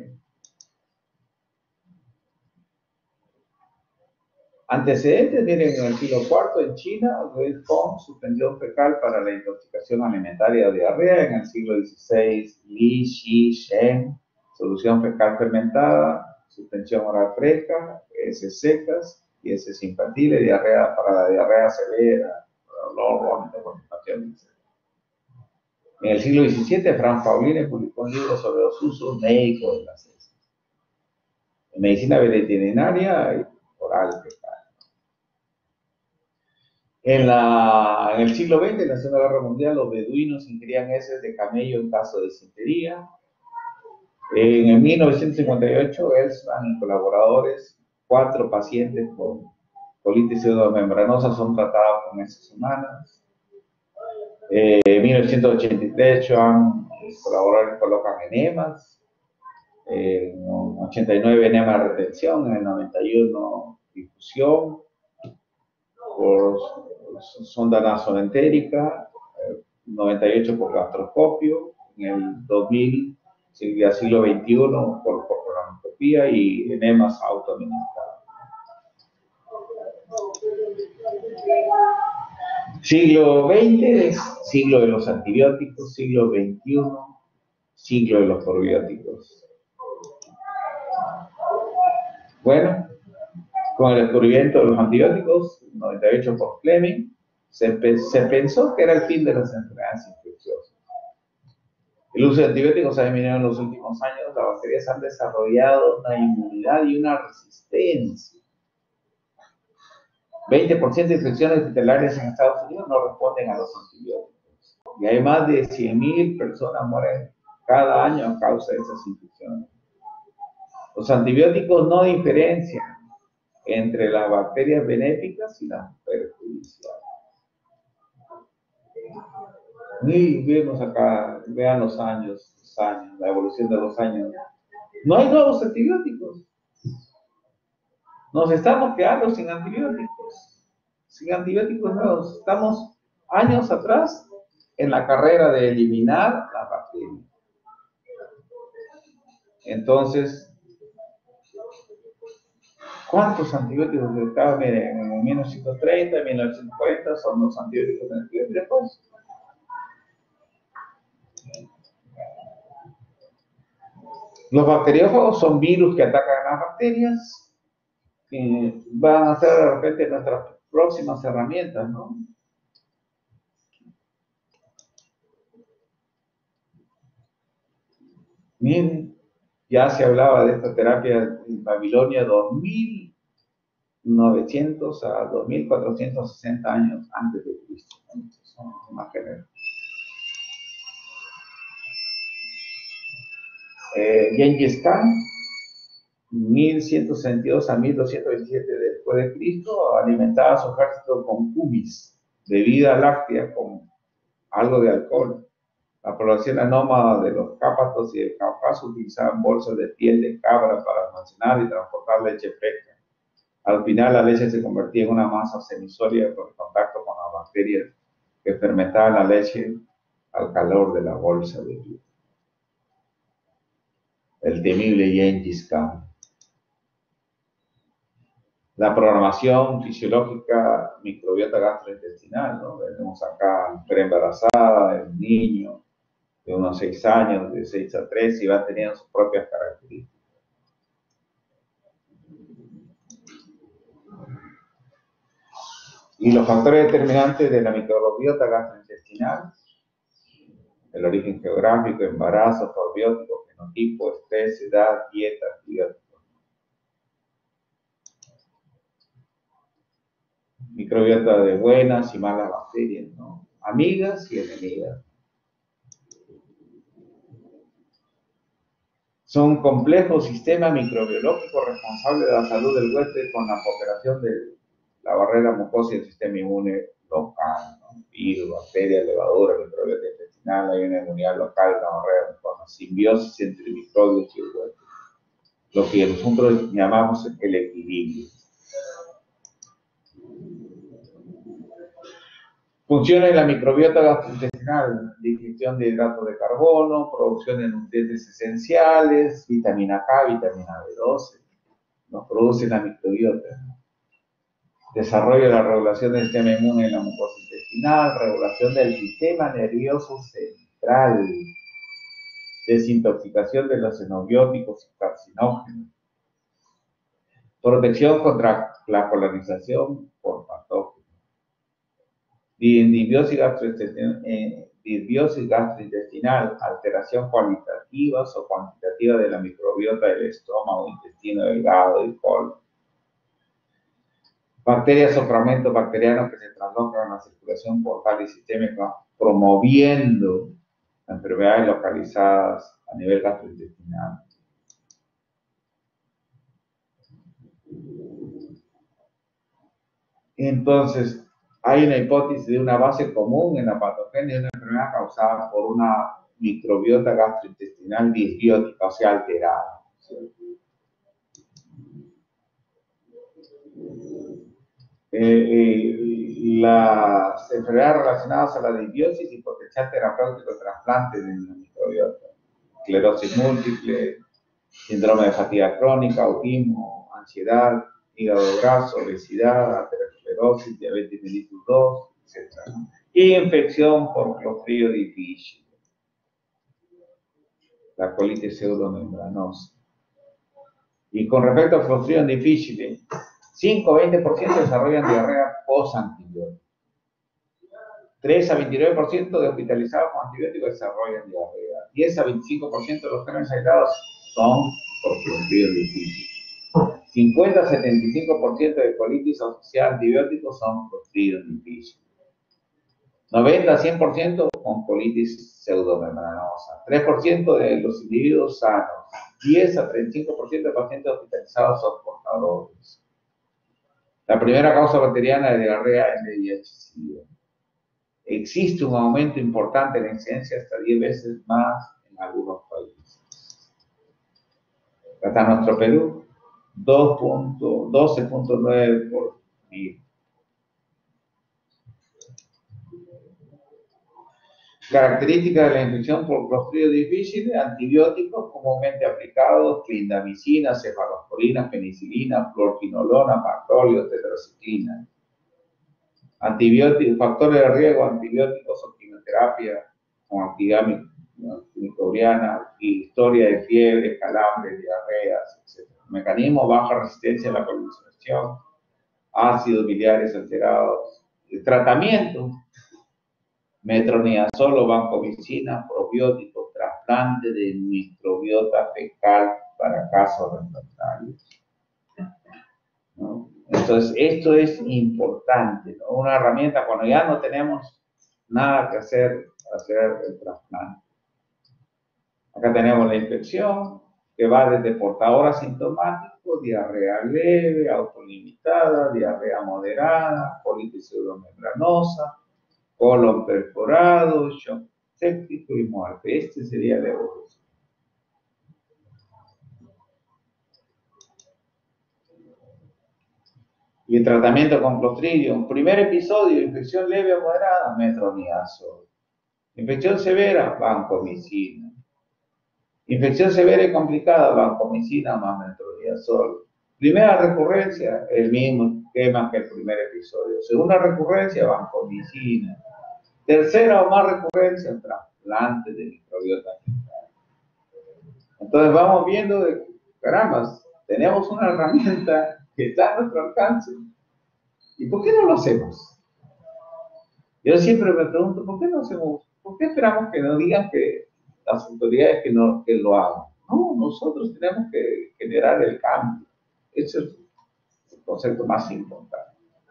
Antecedentes, miren, en el siglo IV en China, Louis Kong, suspensión fecal para la intoxicación alimentaria o diarrea. En el siglo XVI, Li Shi Shen, solución fecal fermentada, suspensión oral fresca, heces secas y heces infantiles, diarrea para la diarrea severa, dolor, vómito, constipación, etc. En el siglo XVII, Franz Pauline publicó un libro sobre los usos médicos de las heces. En medicina veterinaria y oral fecal. En el siglo XX, en la Segunda Guerra Mundial, los beduinos ingerían heces de camello en caso de disentería. En 1958, Elsman y colaboradores, 4 pacientes con colitis pseudomembranosa son tratados con heces humanas. En 1983, Joan y colaboradores colocan enemas. En 89, enema de retención. En el 91, difusión por sonda nasoentérica, 98 por gastroscopio, en el 2000, siglo XXI, por colonoscopía y enemas autoadministrados. Siglo XX es siglo de los antibióticos, siglo XXI, siglo de los probióticos. Bueno, con el descubrimiento de los antibióticos, 98 por Fleming, se pensó que era el fin de las enfermedades infecciosas. El uso de antibióticos ha disminuido en los últimos años. Las bacterias han desarrollado una inmunidad y una resistencia. 20% de infecciones hospitalarias en Estados Unidos no responden a los antibióticos. Y hay más de 100.000 personas mueren cada año a causa de esas infecciones. Los antibióticos no diferencian entre las bacterias benéficas y las perjudiciales. Y vemos acá, vean los años, la evolución de los años. No hay nuevos antibióticos. Nos estamos quedando sin antibióticos nuevos. Estamos años atrás en la carrera de eliminar las bacterias. Entonces, ¿cuántos antibióticos se estaban? Miren, en 1930, 1940 son los antibióticos antibióticos. Los bacteriófagos son virus que atacan a las bacterias. Van a ser de repente nuestras próximas herramientas, ¿no? Miren, ya se hablaba de esta terapia en Babilonia 2900 a 2460 años antes de Cristo. Son imágenes. Gengis Khan, 1162 a 1227 después de Cristo, alimentaba a su ejército con kumis, bebida láctea con algo de alcohol. La población nómada de los Cárpatos y el Cáucaso utilizaban bolsas de piel de cabra para almacenar y transportar leche fresca. Al final, la leche se convertía en una masa semisólida por contacto con las bacterias que fermentaban la leche al calor de la bolsa de piel. El temible Gengis Khan. La programación fisiológica microbiota gastrointestinal, ¿no? Vemos acá la mujer embarazada, el niño de unos 6 años, de 6 a 3, y va teniendo sus propias características. Y los factores determinantes de la microbiota gastrointestinal: el origen geográfico, embarazo, probiótico, fenotipo, estrés, edad, dieta, antibióticos. Microbiota de buenas y malas bacterias, ¿no? Amigas y enemigas. Son complejos sistemas microbiológicos responsables de la salud del huésped con la cooperación de la barrera mucosa y el sistema inmune local, ¿no? Virus, bacterias, levaduras, microbiota intestinal, hay una inmunidad local, una barrera mucosa, simbiosis entre microbios y el huésped, lo que nosotros llamamos el equilibrio. Funciones de la microbiota gastrointestinal: digestión de hidratos de carbono, producción de nutrientes esenciales, vitamina K, vitamina B12, nos produce la microbiota. Desarrollo de la regulación del sistema inmune en la mucosa intestinal, regulación del sistema nervioso central, desintoxicación de los xenobióticos y carcinógenos, protección contra la colonización por patógenos. Disbiosis gastrointestinal, alteración cualitativa o cuantitativa de la microbiota del estómago, intestino delgado y colon. Bacterias o fragmentos bacterianos que se translocan en la circulación portal y sistémica, promoviendo enfermedades localizadas a nivel gastrointestinal. Entonces, hay una hipótesis de una base común en la patogenia de una enfermedad causada por una microbiota gastrointestinal disbiótica, o sea, alterada. Las enfermedades relacionadas a la disbiosis y potencial terapéutico de trasplante de la microbiota: esclerosis múltiple, síndrome de fatiga crónica, autismo, ansiedad, hígado graso, obesidad, aterosclerosis, diabetes mellitus 2, etc. Y infección por Clostridio difficile, la colitis pseudomembranosa. Y con respecto a Clostridio difficile, 5-20% desarrollan diarrea post-antibiótico. 3 a 29% de hospitalizados con antibióticos desarrollan diarrea. 10 a 25% de los casos aislados son por Clostridio difficile. 50 a 75% de colitis asociada a antibióticos son Clostridio difficile. 90 a 100% con colitis pseudomembranosa. 3% de los individuos sanos. 10 a 35% de pacientes hospitalizados son portadores. La primera causa bacteriana de diarrea es VIH-Sida. Existe un aumento importante en la incidencia, hasta 10 veces más en algunos países. Acá está nuestro Perú, 12.9 por mil. Características de la infección por Clostridio difficile: antibióticos comúnmente aplicados, clindamicina, cefalosporina, penicilina, fluoroquinolona, pantolio, tetraciclina. Antibióticos, factores de riesgo: antibióticos o quimioterapia con actividad microbiana, historia de fiebre, calambres, diarreas, etc. Mecanismo: baja resistencia a la colonización, ácidos biliares alterados. El tratamiento: metronidazol o vancomicina, probióticos, trasplante de microbiota fecal para casos refractarios, ¿no? Entonces, esto es importante, ¿no? Una herramienta cuando ya no tenemos nada que hacer el trasplante. Acá tenemos la infección, que va desde portador asintomático, diarrea leve, autolimitada, diarrea moderada, colitis pseudomembranosa, colon perforado, shock séptico y muerte. Este sería la evolución. Y el tratamiento con Clostridium: primer episodio, infección leve o moderada, metronidazol. Infección severa, vancomicina. Infección severa y complicada, vancomicina más metronidazol. Primera recurrencia, el mismo esquema que el primer episodio. Segunda recurrencia, vancomicina. Tercera o más recurrencia, trasplante de microbiota. Entonces vamos viendo de caramba, tenemos una herramienta que está a nuestro alcance. ¿Y por qué no lo hacemos? Yo siempre me pregunto, ¿por qué no hacemos? ¿Por qué esperamos que nos digan que las autoridades que lo hagan? No, nosotros tenemos que generar el cambio. Ese es el concepto más importante.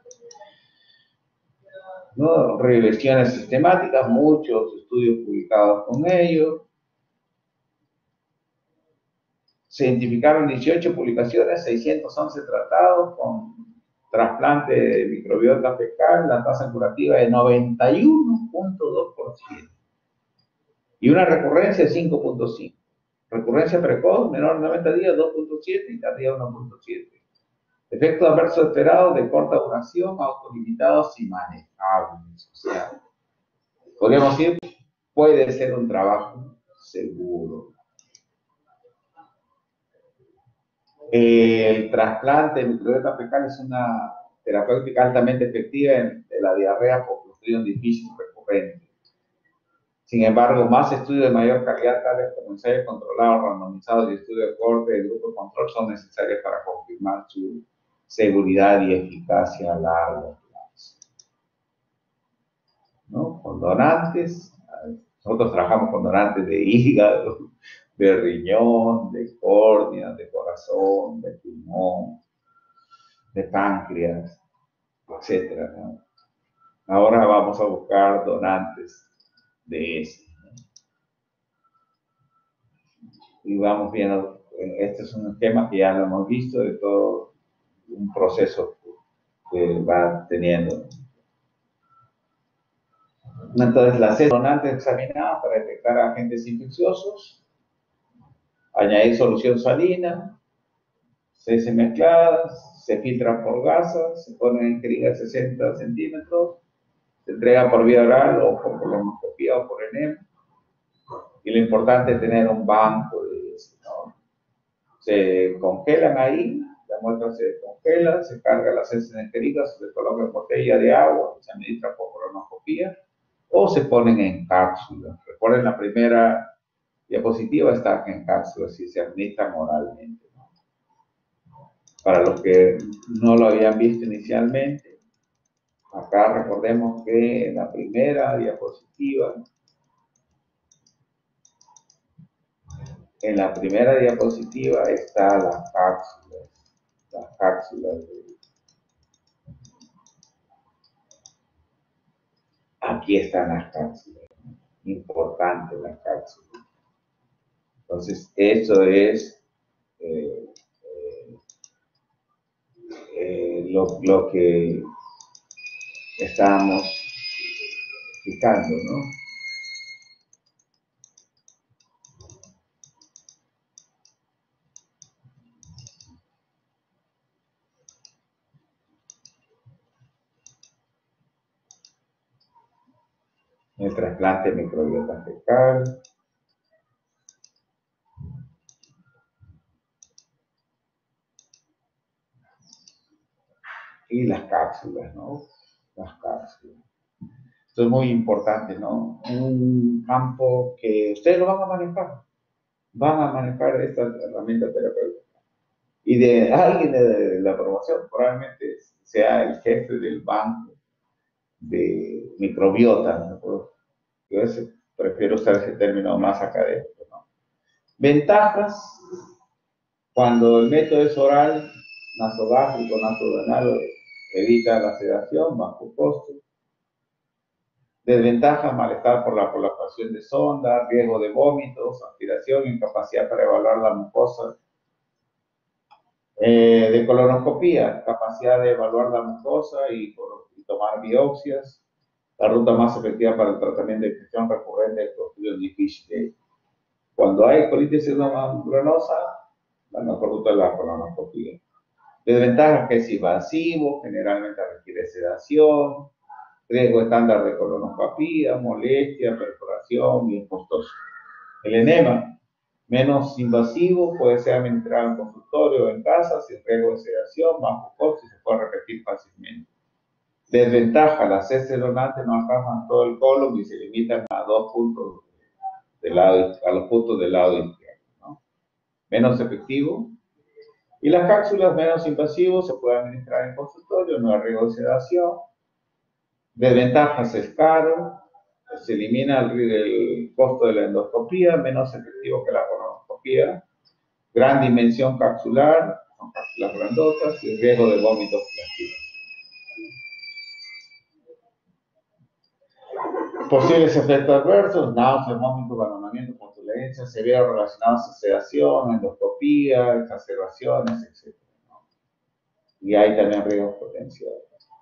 ¿No? Regresiones sistemáticas, muchos estudios publicados con ello. Se identificaron 18 publicaciones, 611 tratados con trasplante de microbiota fecal, la tasa curativa de 91.2% y una recurrencia de 5.5. Recurrencia precoz, menor de 90 días, 2.7 y tardía 1.7. Efectos adversos esperados de corta duración, autolimitados y manejables. O sea, podríamos decir, puede ser un trabajo seguro. El trasplante de microbiota fecal es una terapéutica altamente efectiva de la diarrea por Clostridium difficile recurrente. Sin embargo, más estudios de mayor calidad, tales como ensayos controlados, randomizados y estudios de corte de grupo de control, son necesarios para confirmar su seguridad y eficacia a largo plazo. ¿No? Con donantes, nosotros trabajamos con donantes de hígado, de riñón, de córnea, de corazón, de pulmón, de páncreas, etc. ¿no? Ahora vamos a buscar donantes de ese. Y vamos viendo, este es un esquema que ya lo hemos visto de todo un proceso que va teniendo. Entonces, las células donantes examinadas para detectar agentes infecciosos, añadir solución salina, heces mezcladas, se filtran por gasas, se ponen en jeringas de 60 centímetros, se entrega por vía oral o por colonoscopia o por enema. Y lo importante es tener un banco de eso, ¿no? Se congelan ahí, la muestra se congela, se carga las heces en jeringas, se coloca en botella de agua, se administra por colonoscopia o se ponen en cápsulas. Recuerden, la primera diapositiva está en cápsulas y se administran oralmente, ¿no? Para los que no lo habían visto inicialmente, acá recordemos que en la primera diapositiva, están las cápsulas. Aquí están las cápsulas, importante las cápsulas. Entonces, eso es lo que estamos fijando, ¿no? El trasplante de microbiota fecal. Y las cápsulas, ¿no? Las cápsulas. Esto es muy importante, ¿no? Un campo que ustedes lo van a manejar. Van a manejar esta herramienta terapéutica. Y de alguien de la promoción probablemente sea el jefe del banco de microbiota, ¿no? Yo prefiero usar ese término más académico, ¿no? Ventajas, cuando el método es oral, nasogástrico, nasodenal, evita la sedación, bajo costo. Desventajas, malestar por la colocación de sonda, riesgo de vómitos, aspiración, incapacidad para evaluar la mucosa. De colonoscopía, capacidad de evaluar la mucosa y tomar biopsias. La ruta más efectiva para el tratamiento de infección recurrente de Clostridium difficile. Cuando hay colitis granulosa, la mejor ruta es la colonoscopia. Desventajas, que es invasivo, generalmente requiere sedación, riesgo estándar de colonoscopia, molestia, perforación y es costoso. El enema, menos invasivo, puede ser administrado en consultorio o en casa, sin riesgo de sedación, bajo costo y se puede repetir fácilmente. Desventaja, las heces donantes no alcanzan todo el colon y se limitan a los puntos del lado izquierdo, ¿no? Menos efectivo Y las cápsulas menos invasivas se pueden administrar en consultorio, no hay riesgo de sedación. Desventajas es caro, se elimina el costo de la endoscopía, menos efectivo que la colonoscopía, gran dimensión capsular, son cápsulas grandotas y riesgo de vómitos plastidos. Posibles efectos adversos, náuseas, vómitos, abandonamiento, flatulencia, severos relacionados a sedación, endoscopía, exacerbaciones, etc. Y hay también riesgos potenciales.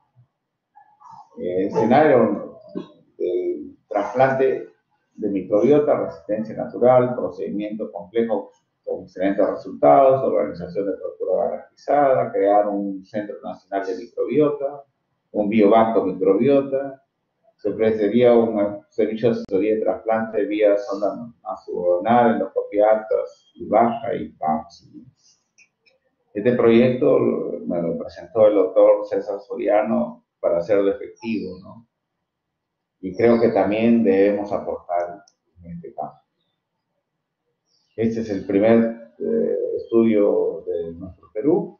Escenario del trasplante de microbiota, resistencia natural, procedimiento complejo con excelentes resultados, organización de tortura garantizada, crear un centro nacional de microbiota, un biobanco microbiota. Se ofrecería un servicio de asesoría de trasplante vía sonda nasogonal, endoscopia alta y baja y PAPS. Este proyecto me lo presentó el doctor César Soriano para hacerlo efectivo, ¿no? Y creo que también debemos aportar en este caso. Este es el primer estudio de nuestro Perú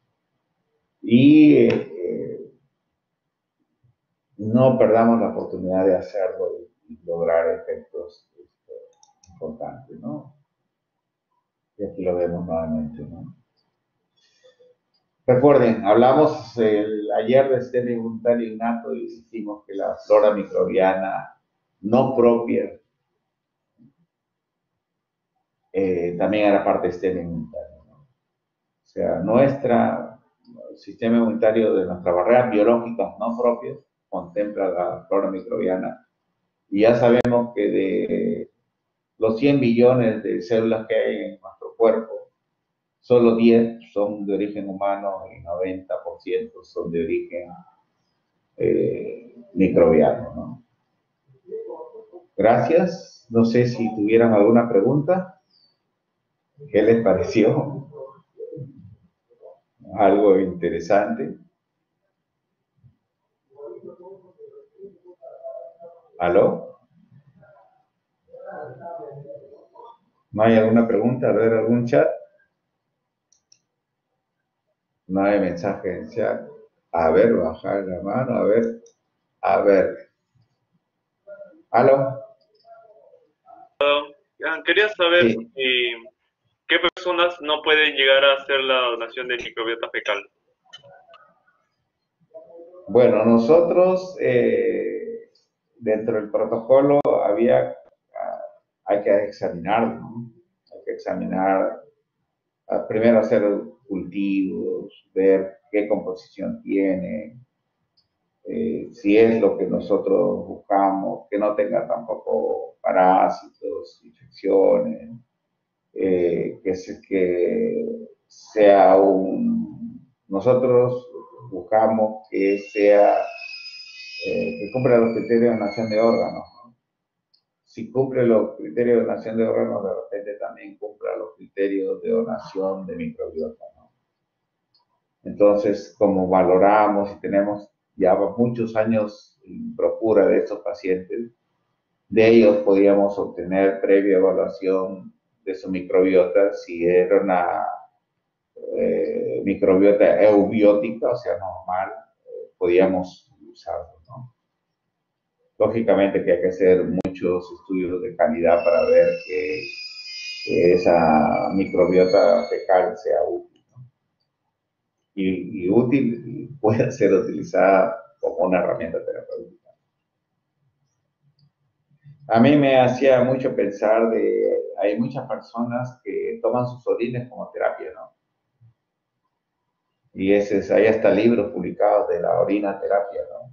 y no perdamos la oportunidad de hacerlo y lograr efectos importantes, ¿no? Y aquí lo vemos nuevamente, ¿no? Recuerden, hablamos ayer de sistema inmunitario innato y dijimos que la flora microbiana no propia también era parte del sistema inmunitario, ¿no? O sea, nuestro sistema inmunitario de nuestras barreras biológicas no propias contempla la flora microbiana. Y ya sabemos que de los 100 billones de células que hay en nuestro cuerpo, solo 10 son de origen humano y 90% son de origen microbiano, ¿no? Gracias. No sé si tuvieran alguna pregunta. ¿Qué les pareció? Algo interesante. ¿Aló? ¿No hay alguna pregunta? A ver, ¿algún chat? No hay mensaje en chat. A ver, bajar la mano, a ver. A ver. ¿Aló? Quería saber Sí. qué personas no pueden llegar a hacer la donación de microbiota fecal. Bueno, nosotros dentro del protocolo hay que examinarlo, ¿no? Hay que examinar, primero hacer cultivos, ver qué composición tiene, si es lo que nosotros buscamos, que no tenga tampoco parásitos, infecciones, que sea nosotros buscamos que sea, que cumpla los criterios de donación de órganos, ¿no? Si cumple los criterios de donación de órganos, de repente también cumpla los criterios de donación de microbiota, ¿no? Entonces, como valoramos y tenemos ya muchos años en procura de estos pacientes, de ellos podíamos obtener previa evaluación de su microbiota, si era una microbiota eubiótica, o sea, normal, podíamos usarlo, ¿no? Lógicamente que hay que hacer muchos estudios de calidad para ver que esa microbiota fecal sea útil, ¿no? Y útil y pueda ser utilizada como una herramienta terapéutica. A mí me hacía mucho pensar hay muchas personas que toman sus orines como terapia, ¿no? Y hay hasta libros publicados de la orina terapia, ¿no?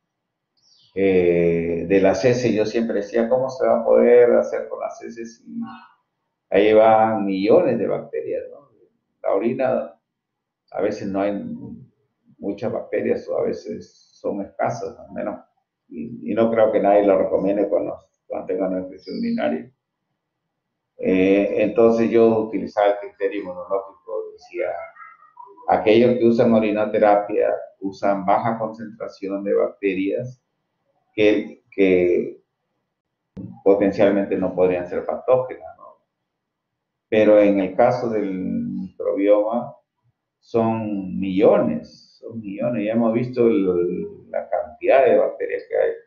De las heces, yo siempre decía, ¿cómo se va a poder hacer con las heces si ahí van millones de bacterias, ¿no? La orina, a veces no hay muchas bacterias o a veces son escasas, al menos, y no creo que nadie lo recomiende cuando tengan una infección urinaria. Entonces yo utilizaba el criterio inmunológico, decía, aquellos que usan orinoterapia usan baja concentración de bacterias que potencialmente no podrían ser patógenas, ¿no? Pero en el caso del microbioma, son millones, ya hemos visto la cantidad de bacterias que hay.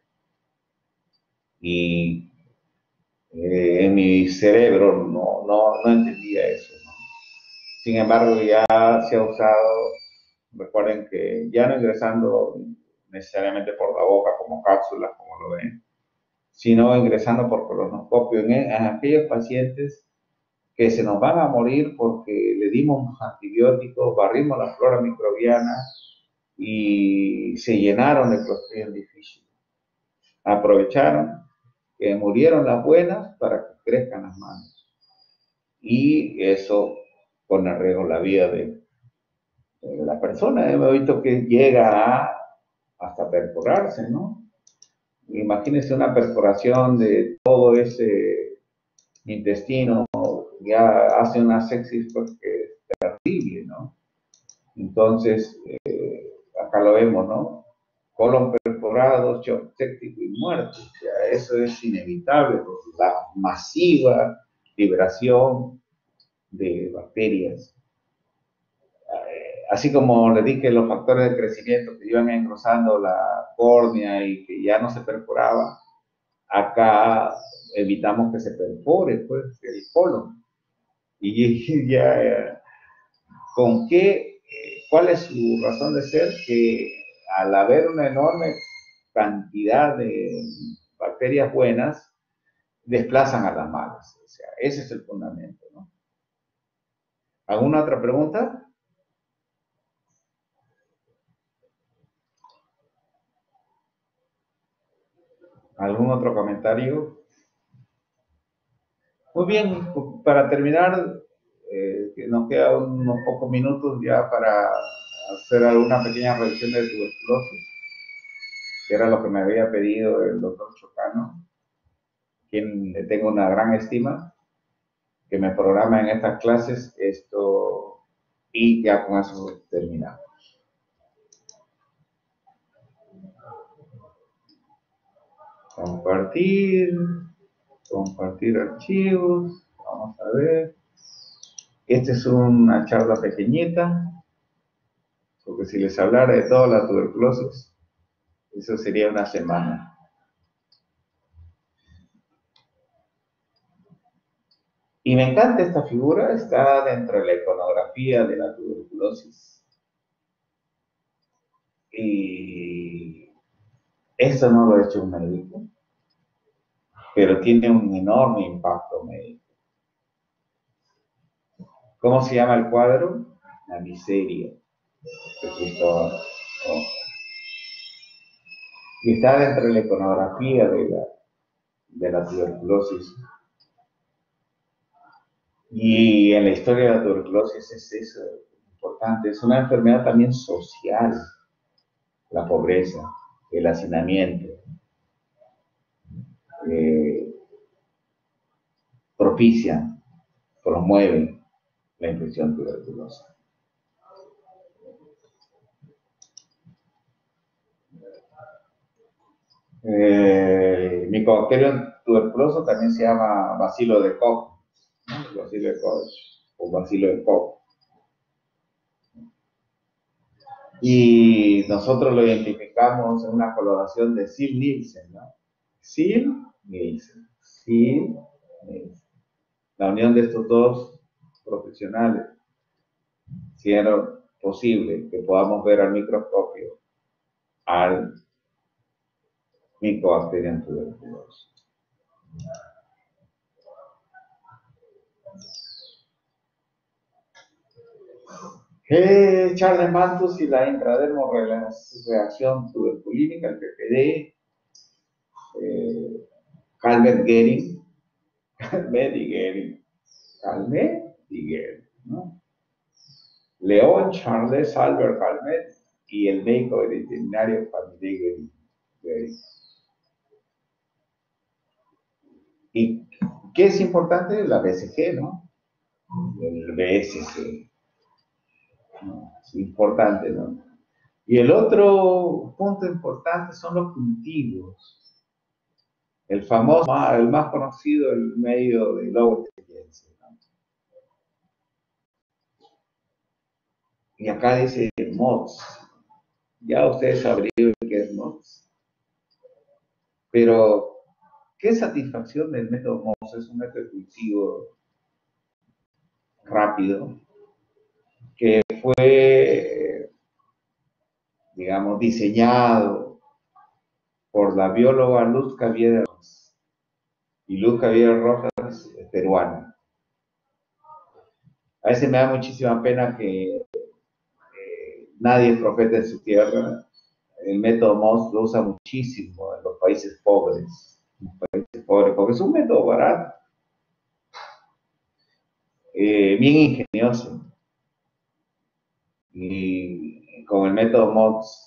Y en mi cerebro no entendía eso, ¿no? Sin embargo, ya se ha usado, recuerden que ya no ingresando necesariamente por la boca como cápsulas, como lo ven, sino ingresando por colonoscopio en aquellos pacientes que se nos van a morir porque le dimos antibióticos, barrimos la flora microbiana y se llenaron de Clostridium difficile. Aprovecharon que murieron las buenas para que crezcan las malas. Y eso pone en riesgo la vida de la persona. Hemos visto que llega hasta perforarse, ¿no? Imagínense una perforación de todo ese intestino, ya hace una sepsis pues, que es terrible, ¿no? Entonces, acá lo vemos, ¿no? Colon perforado, shock séptico y muerte. O sea, eso es inevitable por la masiva liberación de bacterias. Así como le dije, los factores de crecimiento que iban engrosando la córnea y que ya no se perforaba, acá evitamos que se perfore pues, el colon. Y ya, ¿con qué? ¿Cuál es su razón de ser? Que al haber una enorme cantidad de bacterias buenas, desplazan a las malas. O sea, ese es el fundamento, ¿no? ¿Alguna otra pregunta? ¿Algún otro comentario? Muy bien, para terminar, nos quedan unos pocos minutos ya para hacer alguna pequeña revisión de tuberculosis, que era lo que me había pedido el doctor Chocano, quien le tengo una gran estima, que me programa en estas clases esto y ya con eso terminamos. Compartir archivos, vamos a ver. Esta es una charla pequeñita, porque si les hablara de toda la tuberculosis, eso sería una semana. Y me encanta esta figura, está dentro de la iconografía de la tuberculosis. Y esto no lo ha hecho un médico, pero tiene un enorme impacto médico. ¿Cómo se llama el cuadro? La miseria de Cristóbal Rojas. Y está dentro de la iconografía de la tuberculosis. Y en la historia de la tuberculosis es importante. Es una enfermedad también social, la pobreza, el hacinamiento. Propician, promueven la infección tuberculosa. El Mycobacterium tuberculoso también se llama bacilo de Koch, ¿no? Bacilo de Koch o bacilo de Koch. Y nosotros lo identificamos en una coloración de Sil-Nielsen, ¿no? Sil-Nielsen. La unión de estos dos profesionales hicieron posible que podamos ver al microscopio al Mycobacterium tuberculoso. Charles Malthus y la intradermoreacción tuberculínica, el PPD, Calmet y Gehring, ¿no? León Charles Albert Calmet y el médico veterinario Gehring. ¿Y qué es importante? La BCG, ¿no? El BSG. ¿No? Es importante, ¿no? Y el otro punto importante son los cultivos. El famoso, el más conocido, el medio de low inteligencia, ¿no? Y acá dice MODS. Ya ustedes averigüen qué es MODS. Pero, ¿qué satisfacción del método MODS? Es un método de cultivo rápido que fue, digamos, diseñado por la bióloga Luz Cavier Rojas. Y Luz Cavier Rojas es peruana. A veces me da muchísima pena que nadie es profeta en su tierra. El método MOS lo usa muchísimo en los países pobres, porque es un método barato, bien ingenioso. Y con el método MOS,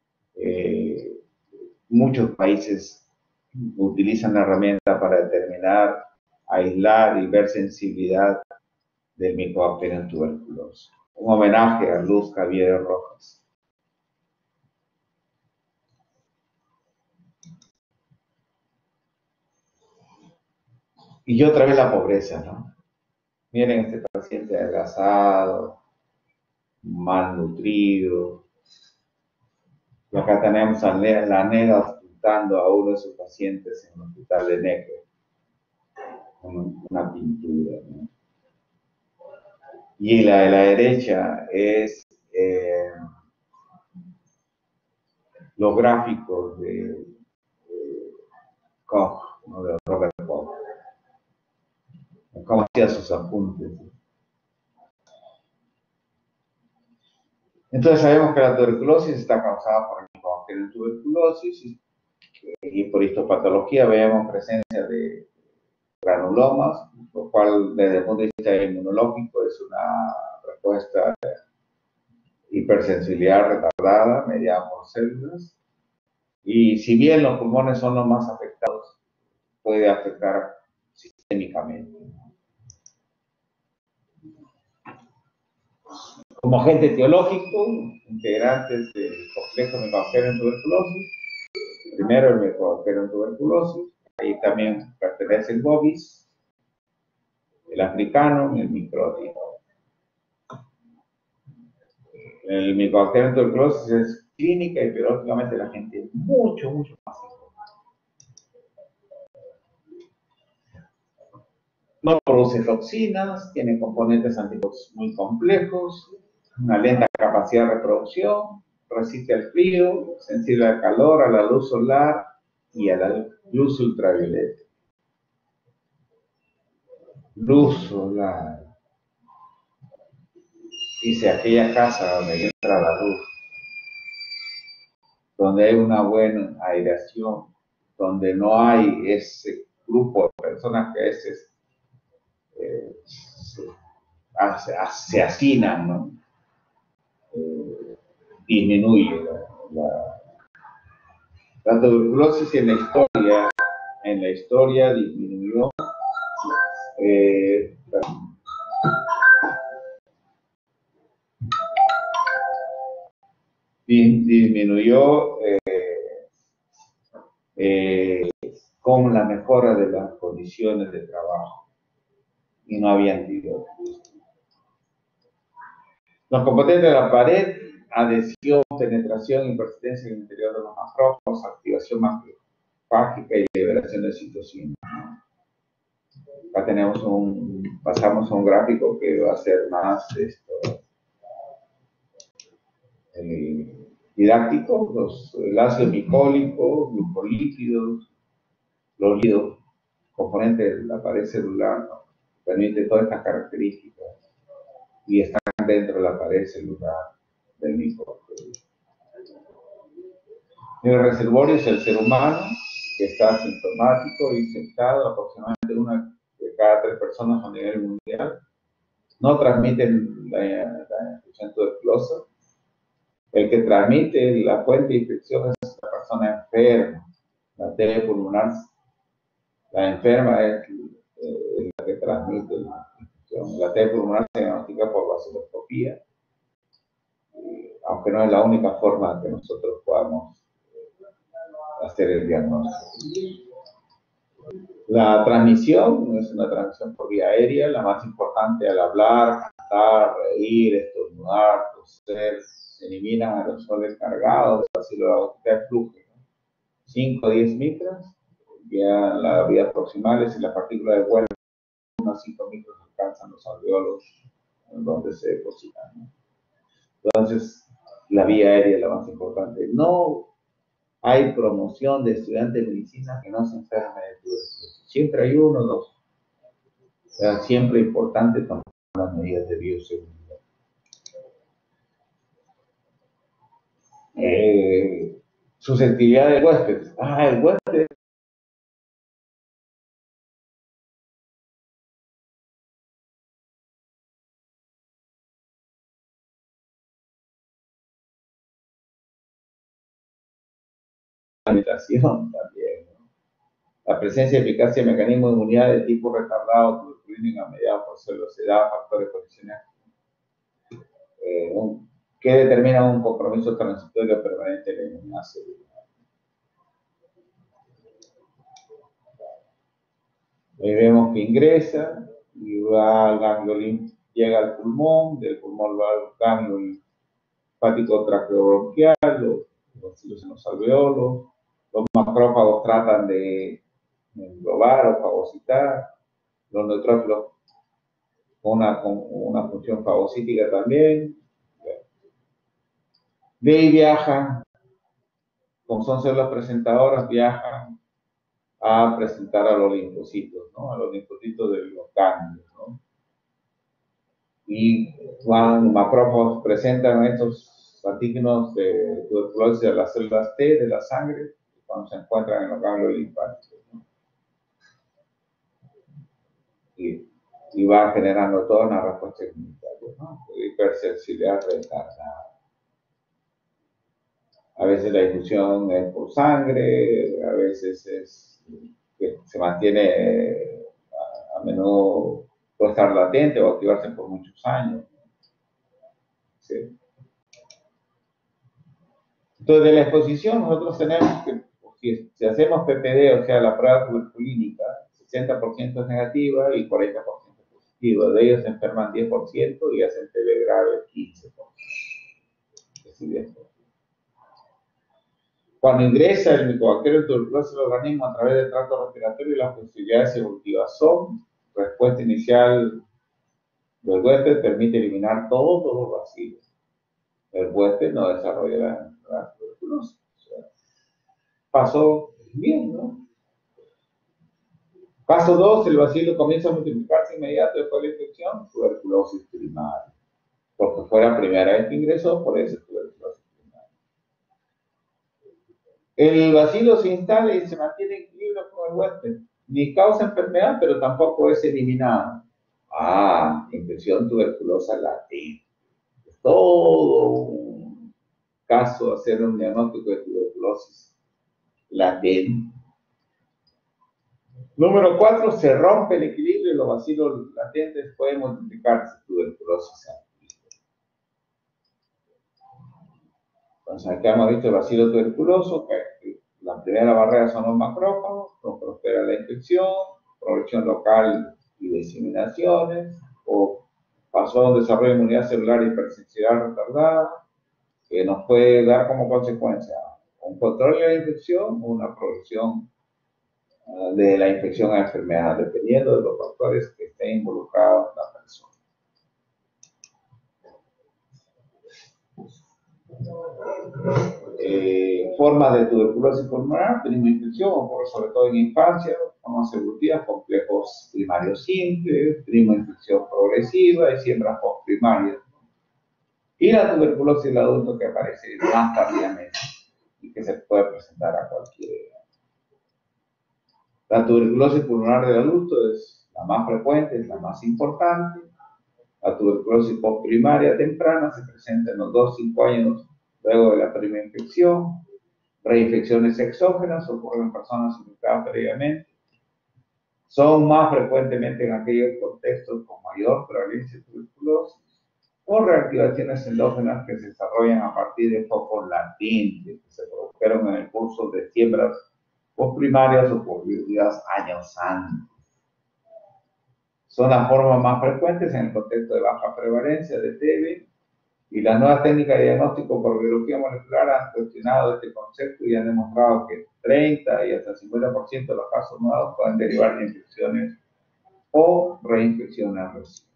muchos países utilizan la herramienta para determinar, aislar y ver sensibilidad del Mycobacterium tuberculosis. Un homenaje a Luz Javier Rojas. Y otra vez la pobreza, ¿no? Miren este paciente adelgazado, malnutrido. Y acá tenemos a la NEGA ocultando a uno de sus pacientes en el hospital de Neque, con una pintura, ¿no? Y la de la derecha es los gráficos de Koch, ¿no? De Robert Koch, cómo hacía sus apuntes. Entonces sabemos que la tuberculosis está causada por el Mycobacterium tuberculosis y por histopatología vemos presencia de granulomas, lo cual desde el punto de vista inmunológico es una respuesta de hipersensibilidad retardada mediada por células. Y si bien los pulmones son los más afectados, puede afectar sistémicamente. Como agente etiológico, integrantes del complejo Mycobacterium tuberculosis, primero el Mycobacterium tuberculosis, ahí también pertenece el bovis, el africano y el microdio. El Mycobacterium tuberculosis es clínica y biológicamente la gente es mucho más importante. No produce toxinas, tiene componentes antibióticos muy complejos, una lenta capacidad de reproducción, resiste al frío, sensible al calor, a la luz solar y a la luz ultravioleta. Luz solar. Dice aquella casa donde entra la luz, donde hay una buena aireación, donde no hay ese grupo de personas que a veces se hacinan, ¿no? Disminuye la tuberculosis en la historia disminuyó disminuyó con la mejora de las condiciones de trabajo y no había antibióticos. Los componentes de la pared, adhesión, penetración y persistencia en el interior de los macrófagos, activación macrofágica y liberación de citocinas. Acá tenemos pasamos a un gráfico que va a ser más didáctico, el ácido micólico, glucolípidos, los lípidos, componentes de la pared celular, ¿no? Permite todas estas características y están dentro de la pared celular del microbacterio. El reservorio es el ser humano, que está asintomático, infectado, aproximadamente una de cada 3 personas a nivel mundial. No transmiten la infección tuberculosa. El que transmite la fuente de infección es la persona enferma, la TB pulmonar. La enferma es la que transmite la infección. La TB pulmonar se diagnostica por vaciloscopía, aunque no es la única forma que nosotros podamos hacer el diagnóstico. La transmisión es una transmisión por vía aérea, la más importante al hablar, cantar, reír, estornudar, toser, se eliminan aerosoles cargados, así lo que fluye, ¿no? 5 o 10 micras, ya la vía proximales y la partícula de vuelo, unos 5 micros alcanzan los alveolos donde se depositan, ¿no? Entonces, la vía aérea es la más importante. No hay promoción de estudiantes de medicina que no se enfermen de tuberculosis. Siempre hay uno o dos. Era siempre importante tomar las medidas de bioseguridad. Susceptibilidad del huésped. El huésped la alimentación también, ¿no? La presencia, eficacia de mecanismos de inmunidad de tipo retardado, tuberculina mediado por celosidad, factores condicionales, que determinan un compromiso transitorio permanente de la inmunidad celular. Ahí vemos que ingresa y va al ganglio, llega al pulmón, del pulmón va al ganglio linfático traqueobronquial, los cilios en los alveolos, los macrófagos tratan de englobar o fagocitar, los neutrófilos con una función fagocítica también. De ahí viajan, como son células presentadoras, viajan a presentar a los linfocitos, ¿no? A los linfocitos de los ganglios, ¿no? Y cuando macrófagos presentan estos antígenos de tuberculosis de las células T de la sangre cuando se encuentran en los ganglios linfáticos, ¿no? y, y va generando toda una respuesta inmunitaria, ¿no? Hipersensibilidad retardada. A veces la difusión es por sangre, a veces es que se mantiene a menudo, puede estar latente o activarse por muchos años. ¿Sí? Entonces, de la exposición, nosotros tenemos que, si hacemos PPD, o sea, la prueba tuberculínica, 60% es negativa y 40% positiva. De ellos se enferman 10% y hacen TB grave 15%. Cuando ingresa el micobacterio tuberculosis al organismo a través del tracto respiratorio, las posibilidades evolutivas son: respuesta inicial del huésped permite eliminar todos los bacilos. El huésped no desarrolla la tuberculosis. O sea, pasó bien, ¿no? Paso 2, el bacilo comienza a multiplicarse inmediato después de la infección, tuberculosis primaria. Porque fue la primera vez que ingresó, por eso tuberculosis primaria. El bacilo se instala y se mantiene en equilibrio con el huésped. Ni causa enfermedad, pero tampoco es eliminado. Infección tuberculosa latente. Es todo un caso hacer un diagnóstico de tuberculosis latente. Número 4, se rompe el equilibrio y los bacilos latentes pueden multiplicarse, tuberculosis activa. Entonces, acá hemos visto el bacilo tuberculoso, que la primera barrera son los macrófagos, no prospera la infección, progresión local y diseminaciones, o pasó a un desarrollo de inmunidad celular y hipersensibilidad retardada, que nos puede dar como consecuencia un control de la infección o una progresión de la infección a enfermedad, dependiendo de los factores que estén involucrados en la persona. Formas de tuberculosis pulmonar, infección ocurre sobre todo en infancia, formas evolutivas, complejos primarios simples, infección progresiva y siembras postprimarias. Y la tuberculosis del adulto que aparece más tardíamente y que se puede presentar a cualquier edad. La tuberculosis pulmonar del adulto es la más frecuente, es la más importante. La tuberculosis postprimaria temprana se presenta en los 2-5 años luego de la primera infección. Reinfecciones exógenas ocurren en personas infectadas previamente. Son más frecuentemente en aquellos contextos con mayor prevalencia de tuberculosis o reactivaciones endógenas que se desarrollan a partir de focos latentes que se produjeron en el curso de siembras por primarias o por vías años antes. Son las formas más frecuentes en el contexto de baja prevalencia de TB, y las nuevas técnicas de diagnóstico por biología molecular han cuestionado este concepto y han demostrado que 30 y hasta 50% de los casos nuevos pueden derivar de infecciones o reinfecciones recientes.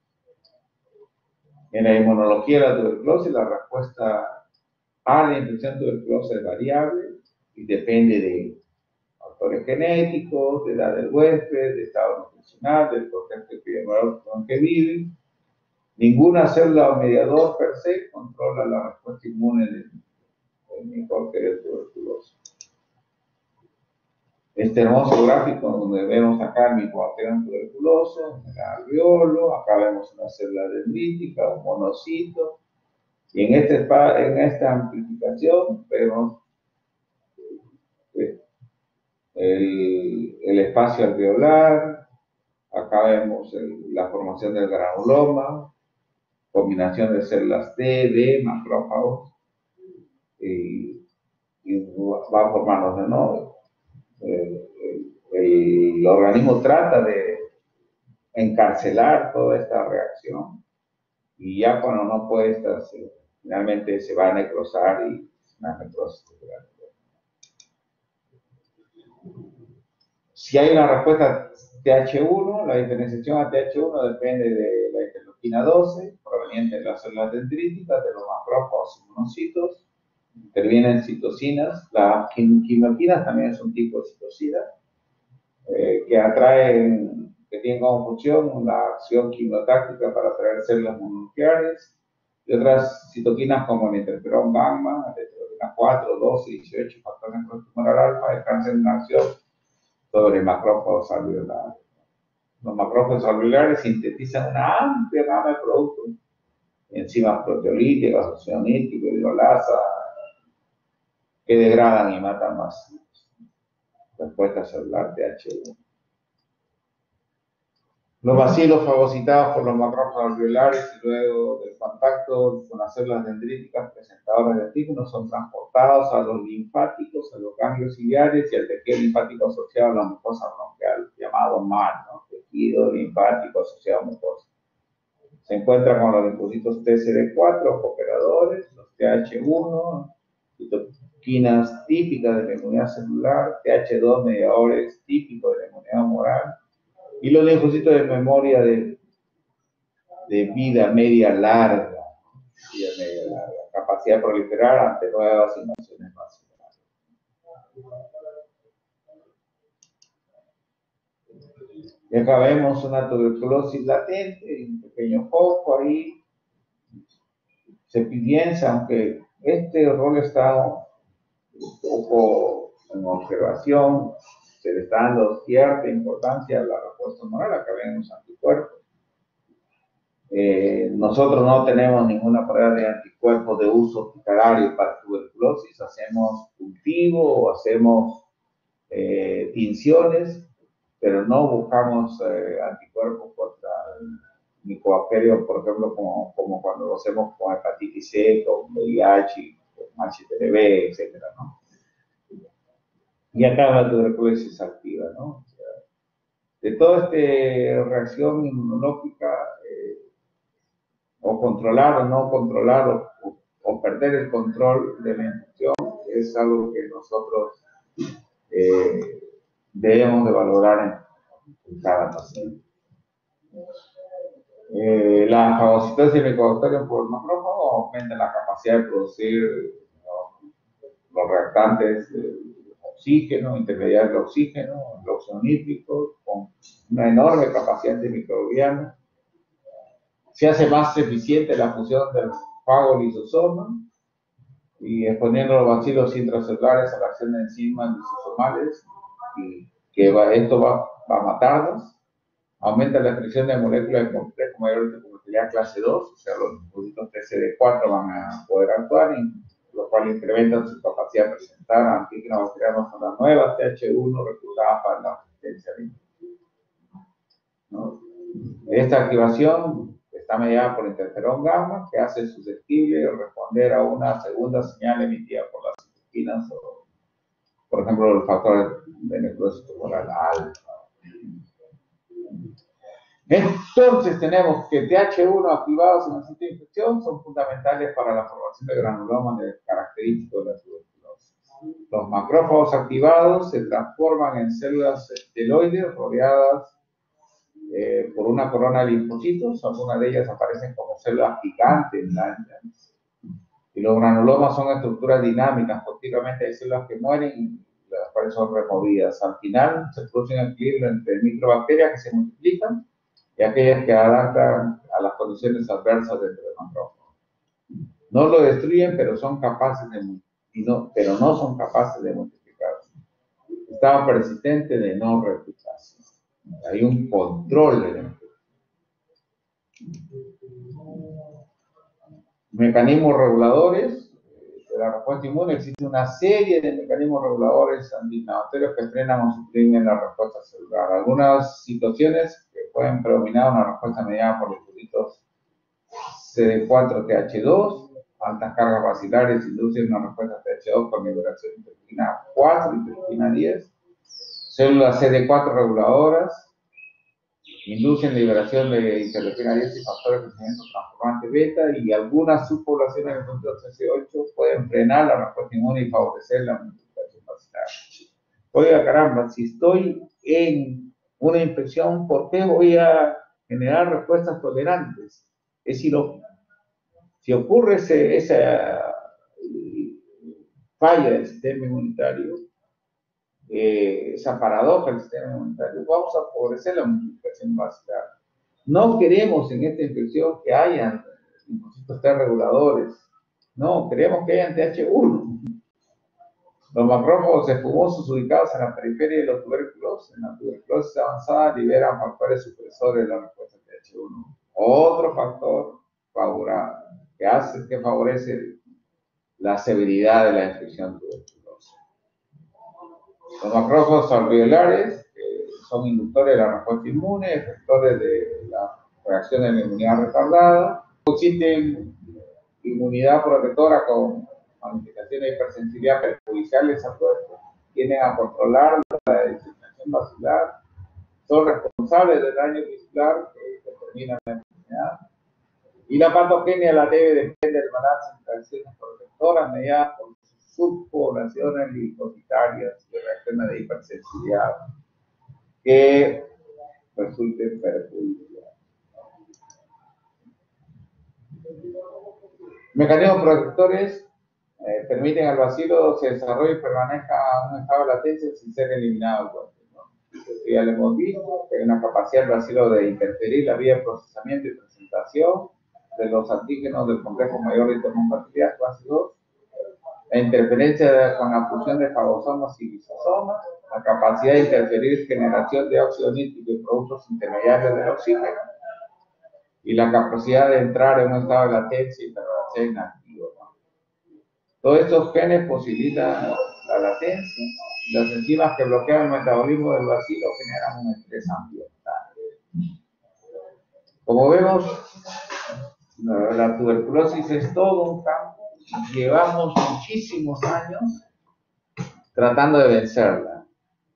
En la inmunología de la tuberculosis, la respuesta a la infección tuberculosa es variable y depende de factores genéticos, de edad del huésped, de estado nutricional, del contexto epidemiológico en que vive. Ninguna célula o mediador per se controla la respuesta inmune del micobacterium tuberculoso. Este hermoso gráfico donde vemos acá el micobacterium tuberculoso, el alveolo, acá vemos una célula dendrítica, un monocito, y en esta amplificación vemos el espacio alveolar, acá vemos la formación del granuloma, combinación de células T, B, macrófagos, y va formándose, ¿no? El organismo trata de encarcelar toda esta reacción, y ya cuando no puede, finalmente se va a necrosar y una necrosis. Si hay una respuesta TH1, la diferenciación a TH1 depende de la interleuquina 12, proveniente de las células dendríticas, de los macrófagos y monocitos. Intervienen citocinas. Las quimioquinas también es un tipo de citocina que tienen como función la acción quimiotáctica para atraer células mononucleares, y otras citoquinas como el interferón gamma, la interferona 4, 12, 18, factor necrotumoral alfa, ejercen una acción sobre macrófagos alveolares. Los macrófagos alveolares sintetizan una amplia gama de productos, enzimas proteolíticas, oxioníticos, hidrolasa, que degradan y matan más respuesta celular TH1. Los bacilos fagocitados por los macrófagos alveolares y luego del contacto con las células dendríticas presentadoras de antígenos son transportados a los linfáticos, a los ganglios ciliares y al tejido linfático asociado a la mucosa bronquial, llamado MAL, ¿no? Tejido linfático asociado a mucosa. Se encuentra con los linfocitos TCD4 cooperadores, los TH1, citoquinas típicas de la inmunidad celular, TH2 mediadores típicos de la inmunidad humoral, y los linfocitos de memoria de vida media larga, capacidad de proliferar ante nuevas invasiones vasculares. Y acá vemos una tuberculosis latente, un pequeño foco ahí. Se piensa, aunque este rol está un poco en observación, se le está dando cierta importancia a la respuesta humoral. Acá vemos anticuerpos. Nosotros no tenemos ninguna prueba de anticuerpos de uso hospitalario para tuberculosis. Hacemos cultivo o hacemos tinciones, pero no buscamos anticuerpos contra el micobacterio, por ejemplo, como cuando lo hacemos con hepatitis C, con VIH, con HTLV, etc., ¿no? Y acá la tuberculosis activa, ¿no? O sea, de toda esta reacción inmunológica, o controlar o no controlar, o perder el control de la infección, es algo que nosotros debemos de valorar en cada paciente. La fagocitosis del micobacterium por el macrófago aumenta la capacidad de producir los reactantes oxígeno, intermediarios de oxígeno, el óxido nítrico, con una enorme capacidad antimicrobiana. Se hace más eficiente la función del fagolisosoma, y exponiendo los bacilos intracelulares a la acción de enzimas lisosomales, y que esto va a matarlos. Aumenta la expresión de moléculas de complejo mayor de complejidad clase 2, o sea, los linfocitos TCD4 van a poder actuar, lo cual incrementa su capacidad de presentar antígenos bacterianos a las nuevas TH1 reclutadas para la asistencia de ¿no? Esta activación está mediada por interferón gamma, que hace susceptible de responder a una segunda señal emitida por las citoquinas o por ejemplo, el factor de necrosis tumoral alfa. Entonces tenemos que TH1 activados en el sitio de infección son fundamentales para la formación de granulomas característicos de la tuberculosis. Los macrófagos activados se transforman en células esteloides rodeadas por una corona de linfocitos. Algunas de ellas aparecen como células gigantes blancas. Y los granulomas son estructuras dinámicas. Continuamente hay células que mueren y las cuales son removidas. Al final se produce un equilibrio entre microbacterias que se multiplican y aquellas que adaptan a las condiciones adversas dentro del macrófago. No lo destruyen, pero son capaces pero no son capaces de multiplicarse. Estado persistente de no replicación. Hay un control de la infección. Mecanismos reguladores de la respuesta inmune. Existe una serie de mecanismos reguladores antiinflamatorios que frenan o suprimen la respuesta celular. Algunas situaciones que pueden predominar una respuesta mediada por los circuitos CD4-TH2, altas cargas vacilares inducen una respuesta TH2 con liberación de interleuquina 4 y interleuquina 10. Células CD4 reguladoras inducen liberación de interleuquina 10 y factores de crecimiento transformante beta, y algunas subpoblaciones del control CC8 pueden frenar la respuesta inmune y favorecer la multiplicación vacilar. Oiga, caramba, si estoy en una infección, ¿por qué voy a generar respuestas tolerantes? Es decir, si ocurre esa falla del sistema inmunitario, esa paradoja del sistema inmunitario, vamos a favorecer la multiplicación vacilar. No queremos en esta infección que hayan linfocitos T reguladores, no, queremos que hayan TH1. Los macrófagos espumosos ubicados en la periferia de los tubérculos, en la tuberculosis avanzada, liberan factores supresores de la respuesta TH1. Otro factor favorable que favorece la severidad de la infección tuberculosa. Los macrófagos alveolares son inductores de la respuesta inmune, efectores de la reacción de la inmunidad retardada. Existe inmunidad protectora con manifestaciones de hipersensibilidad perjudiciales a cuerpo, tienden a controlar la diseminación vacilar, son responsables del daño visual que determina la enfermedad. Y la patogenia la debe depender del balance entre acciones protectoras mediadas por subpoblaciones linfocitarias de reacciones de hipersensibilidad que resulten perjudiciales. Mecanismos protectores permiten al bacilo se desarrolle y permanezca en un estado de latencia sin ser eliminado del cuerpo, ¿no? Ya lo hemos visto, que hay una capacidad del bacilo de interferir la vía de procesamiento y presentación de los antígenos del complejo mayor de hipercompatibilidad clase 2, la interferencia con la fusión de fagosomas y lisosomas, la capacidad de interferir generación de óxido nítrico y productos intermediarios del oxígeno, y la capacidad de entrar en un estado de latencia y permanecer inactivo, ¿no? Todos estos genes posibilitan la latencia. Las enzimas que bloquean el metabolismo del bacilo generan un estrés ambiental. Como vemos, la tuberculosis es todo un campo. Llevamos muchísimos años tratando de vencerla.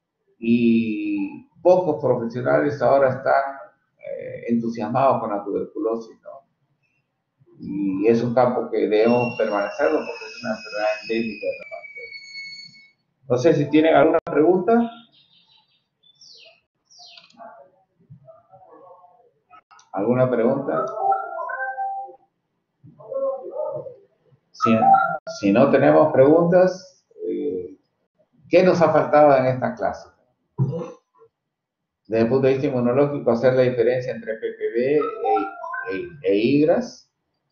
Y pocos profesionales ahora están entusiasmados con la tuberculosis, ¿no? Y es un campo que debemos permanecerlo porque es una enfermedad endémica de la bacteria. No sé si tienen alguna pregunta. ¿Alguna pregunta? Si no tenemos preguntas, ¿qué nos ha faltado en esta clase? Desde el punto de vista inmunológico, hacer la diferencia entre PPB e IGRAS,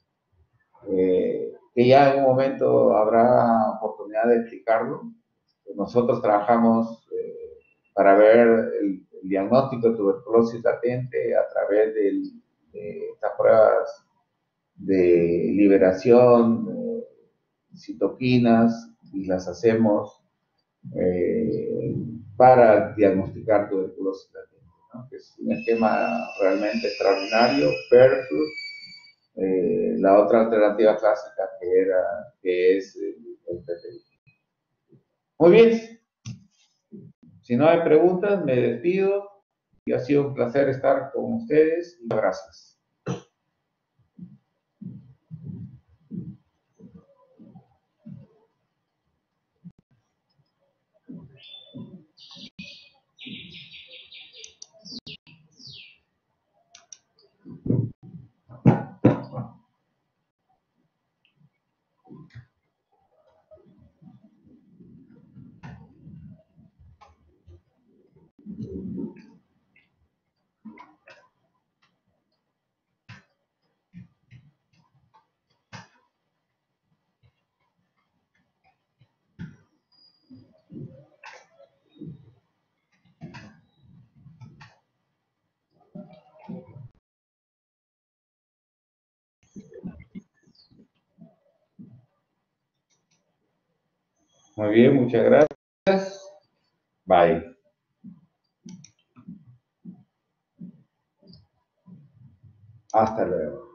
que ya en un momento habrá oportunidad de explicarlo. Nosotros trabajamos para ver el diagnóstico de tuberculosis latente a través de estas pruebas de liberación de citoquinas, y las hacemos para diagnosticar tuberculosis latente, ¿no? Que es un esquema realmente extraordinario versus la otra alternativa clásica que es el PPI. Muy bien, Si no hay preguntas, me despido y ha sido un placer estar con ustedes. Gracias. Muy bien, muchas gracias. Bye. Hasta luego.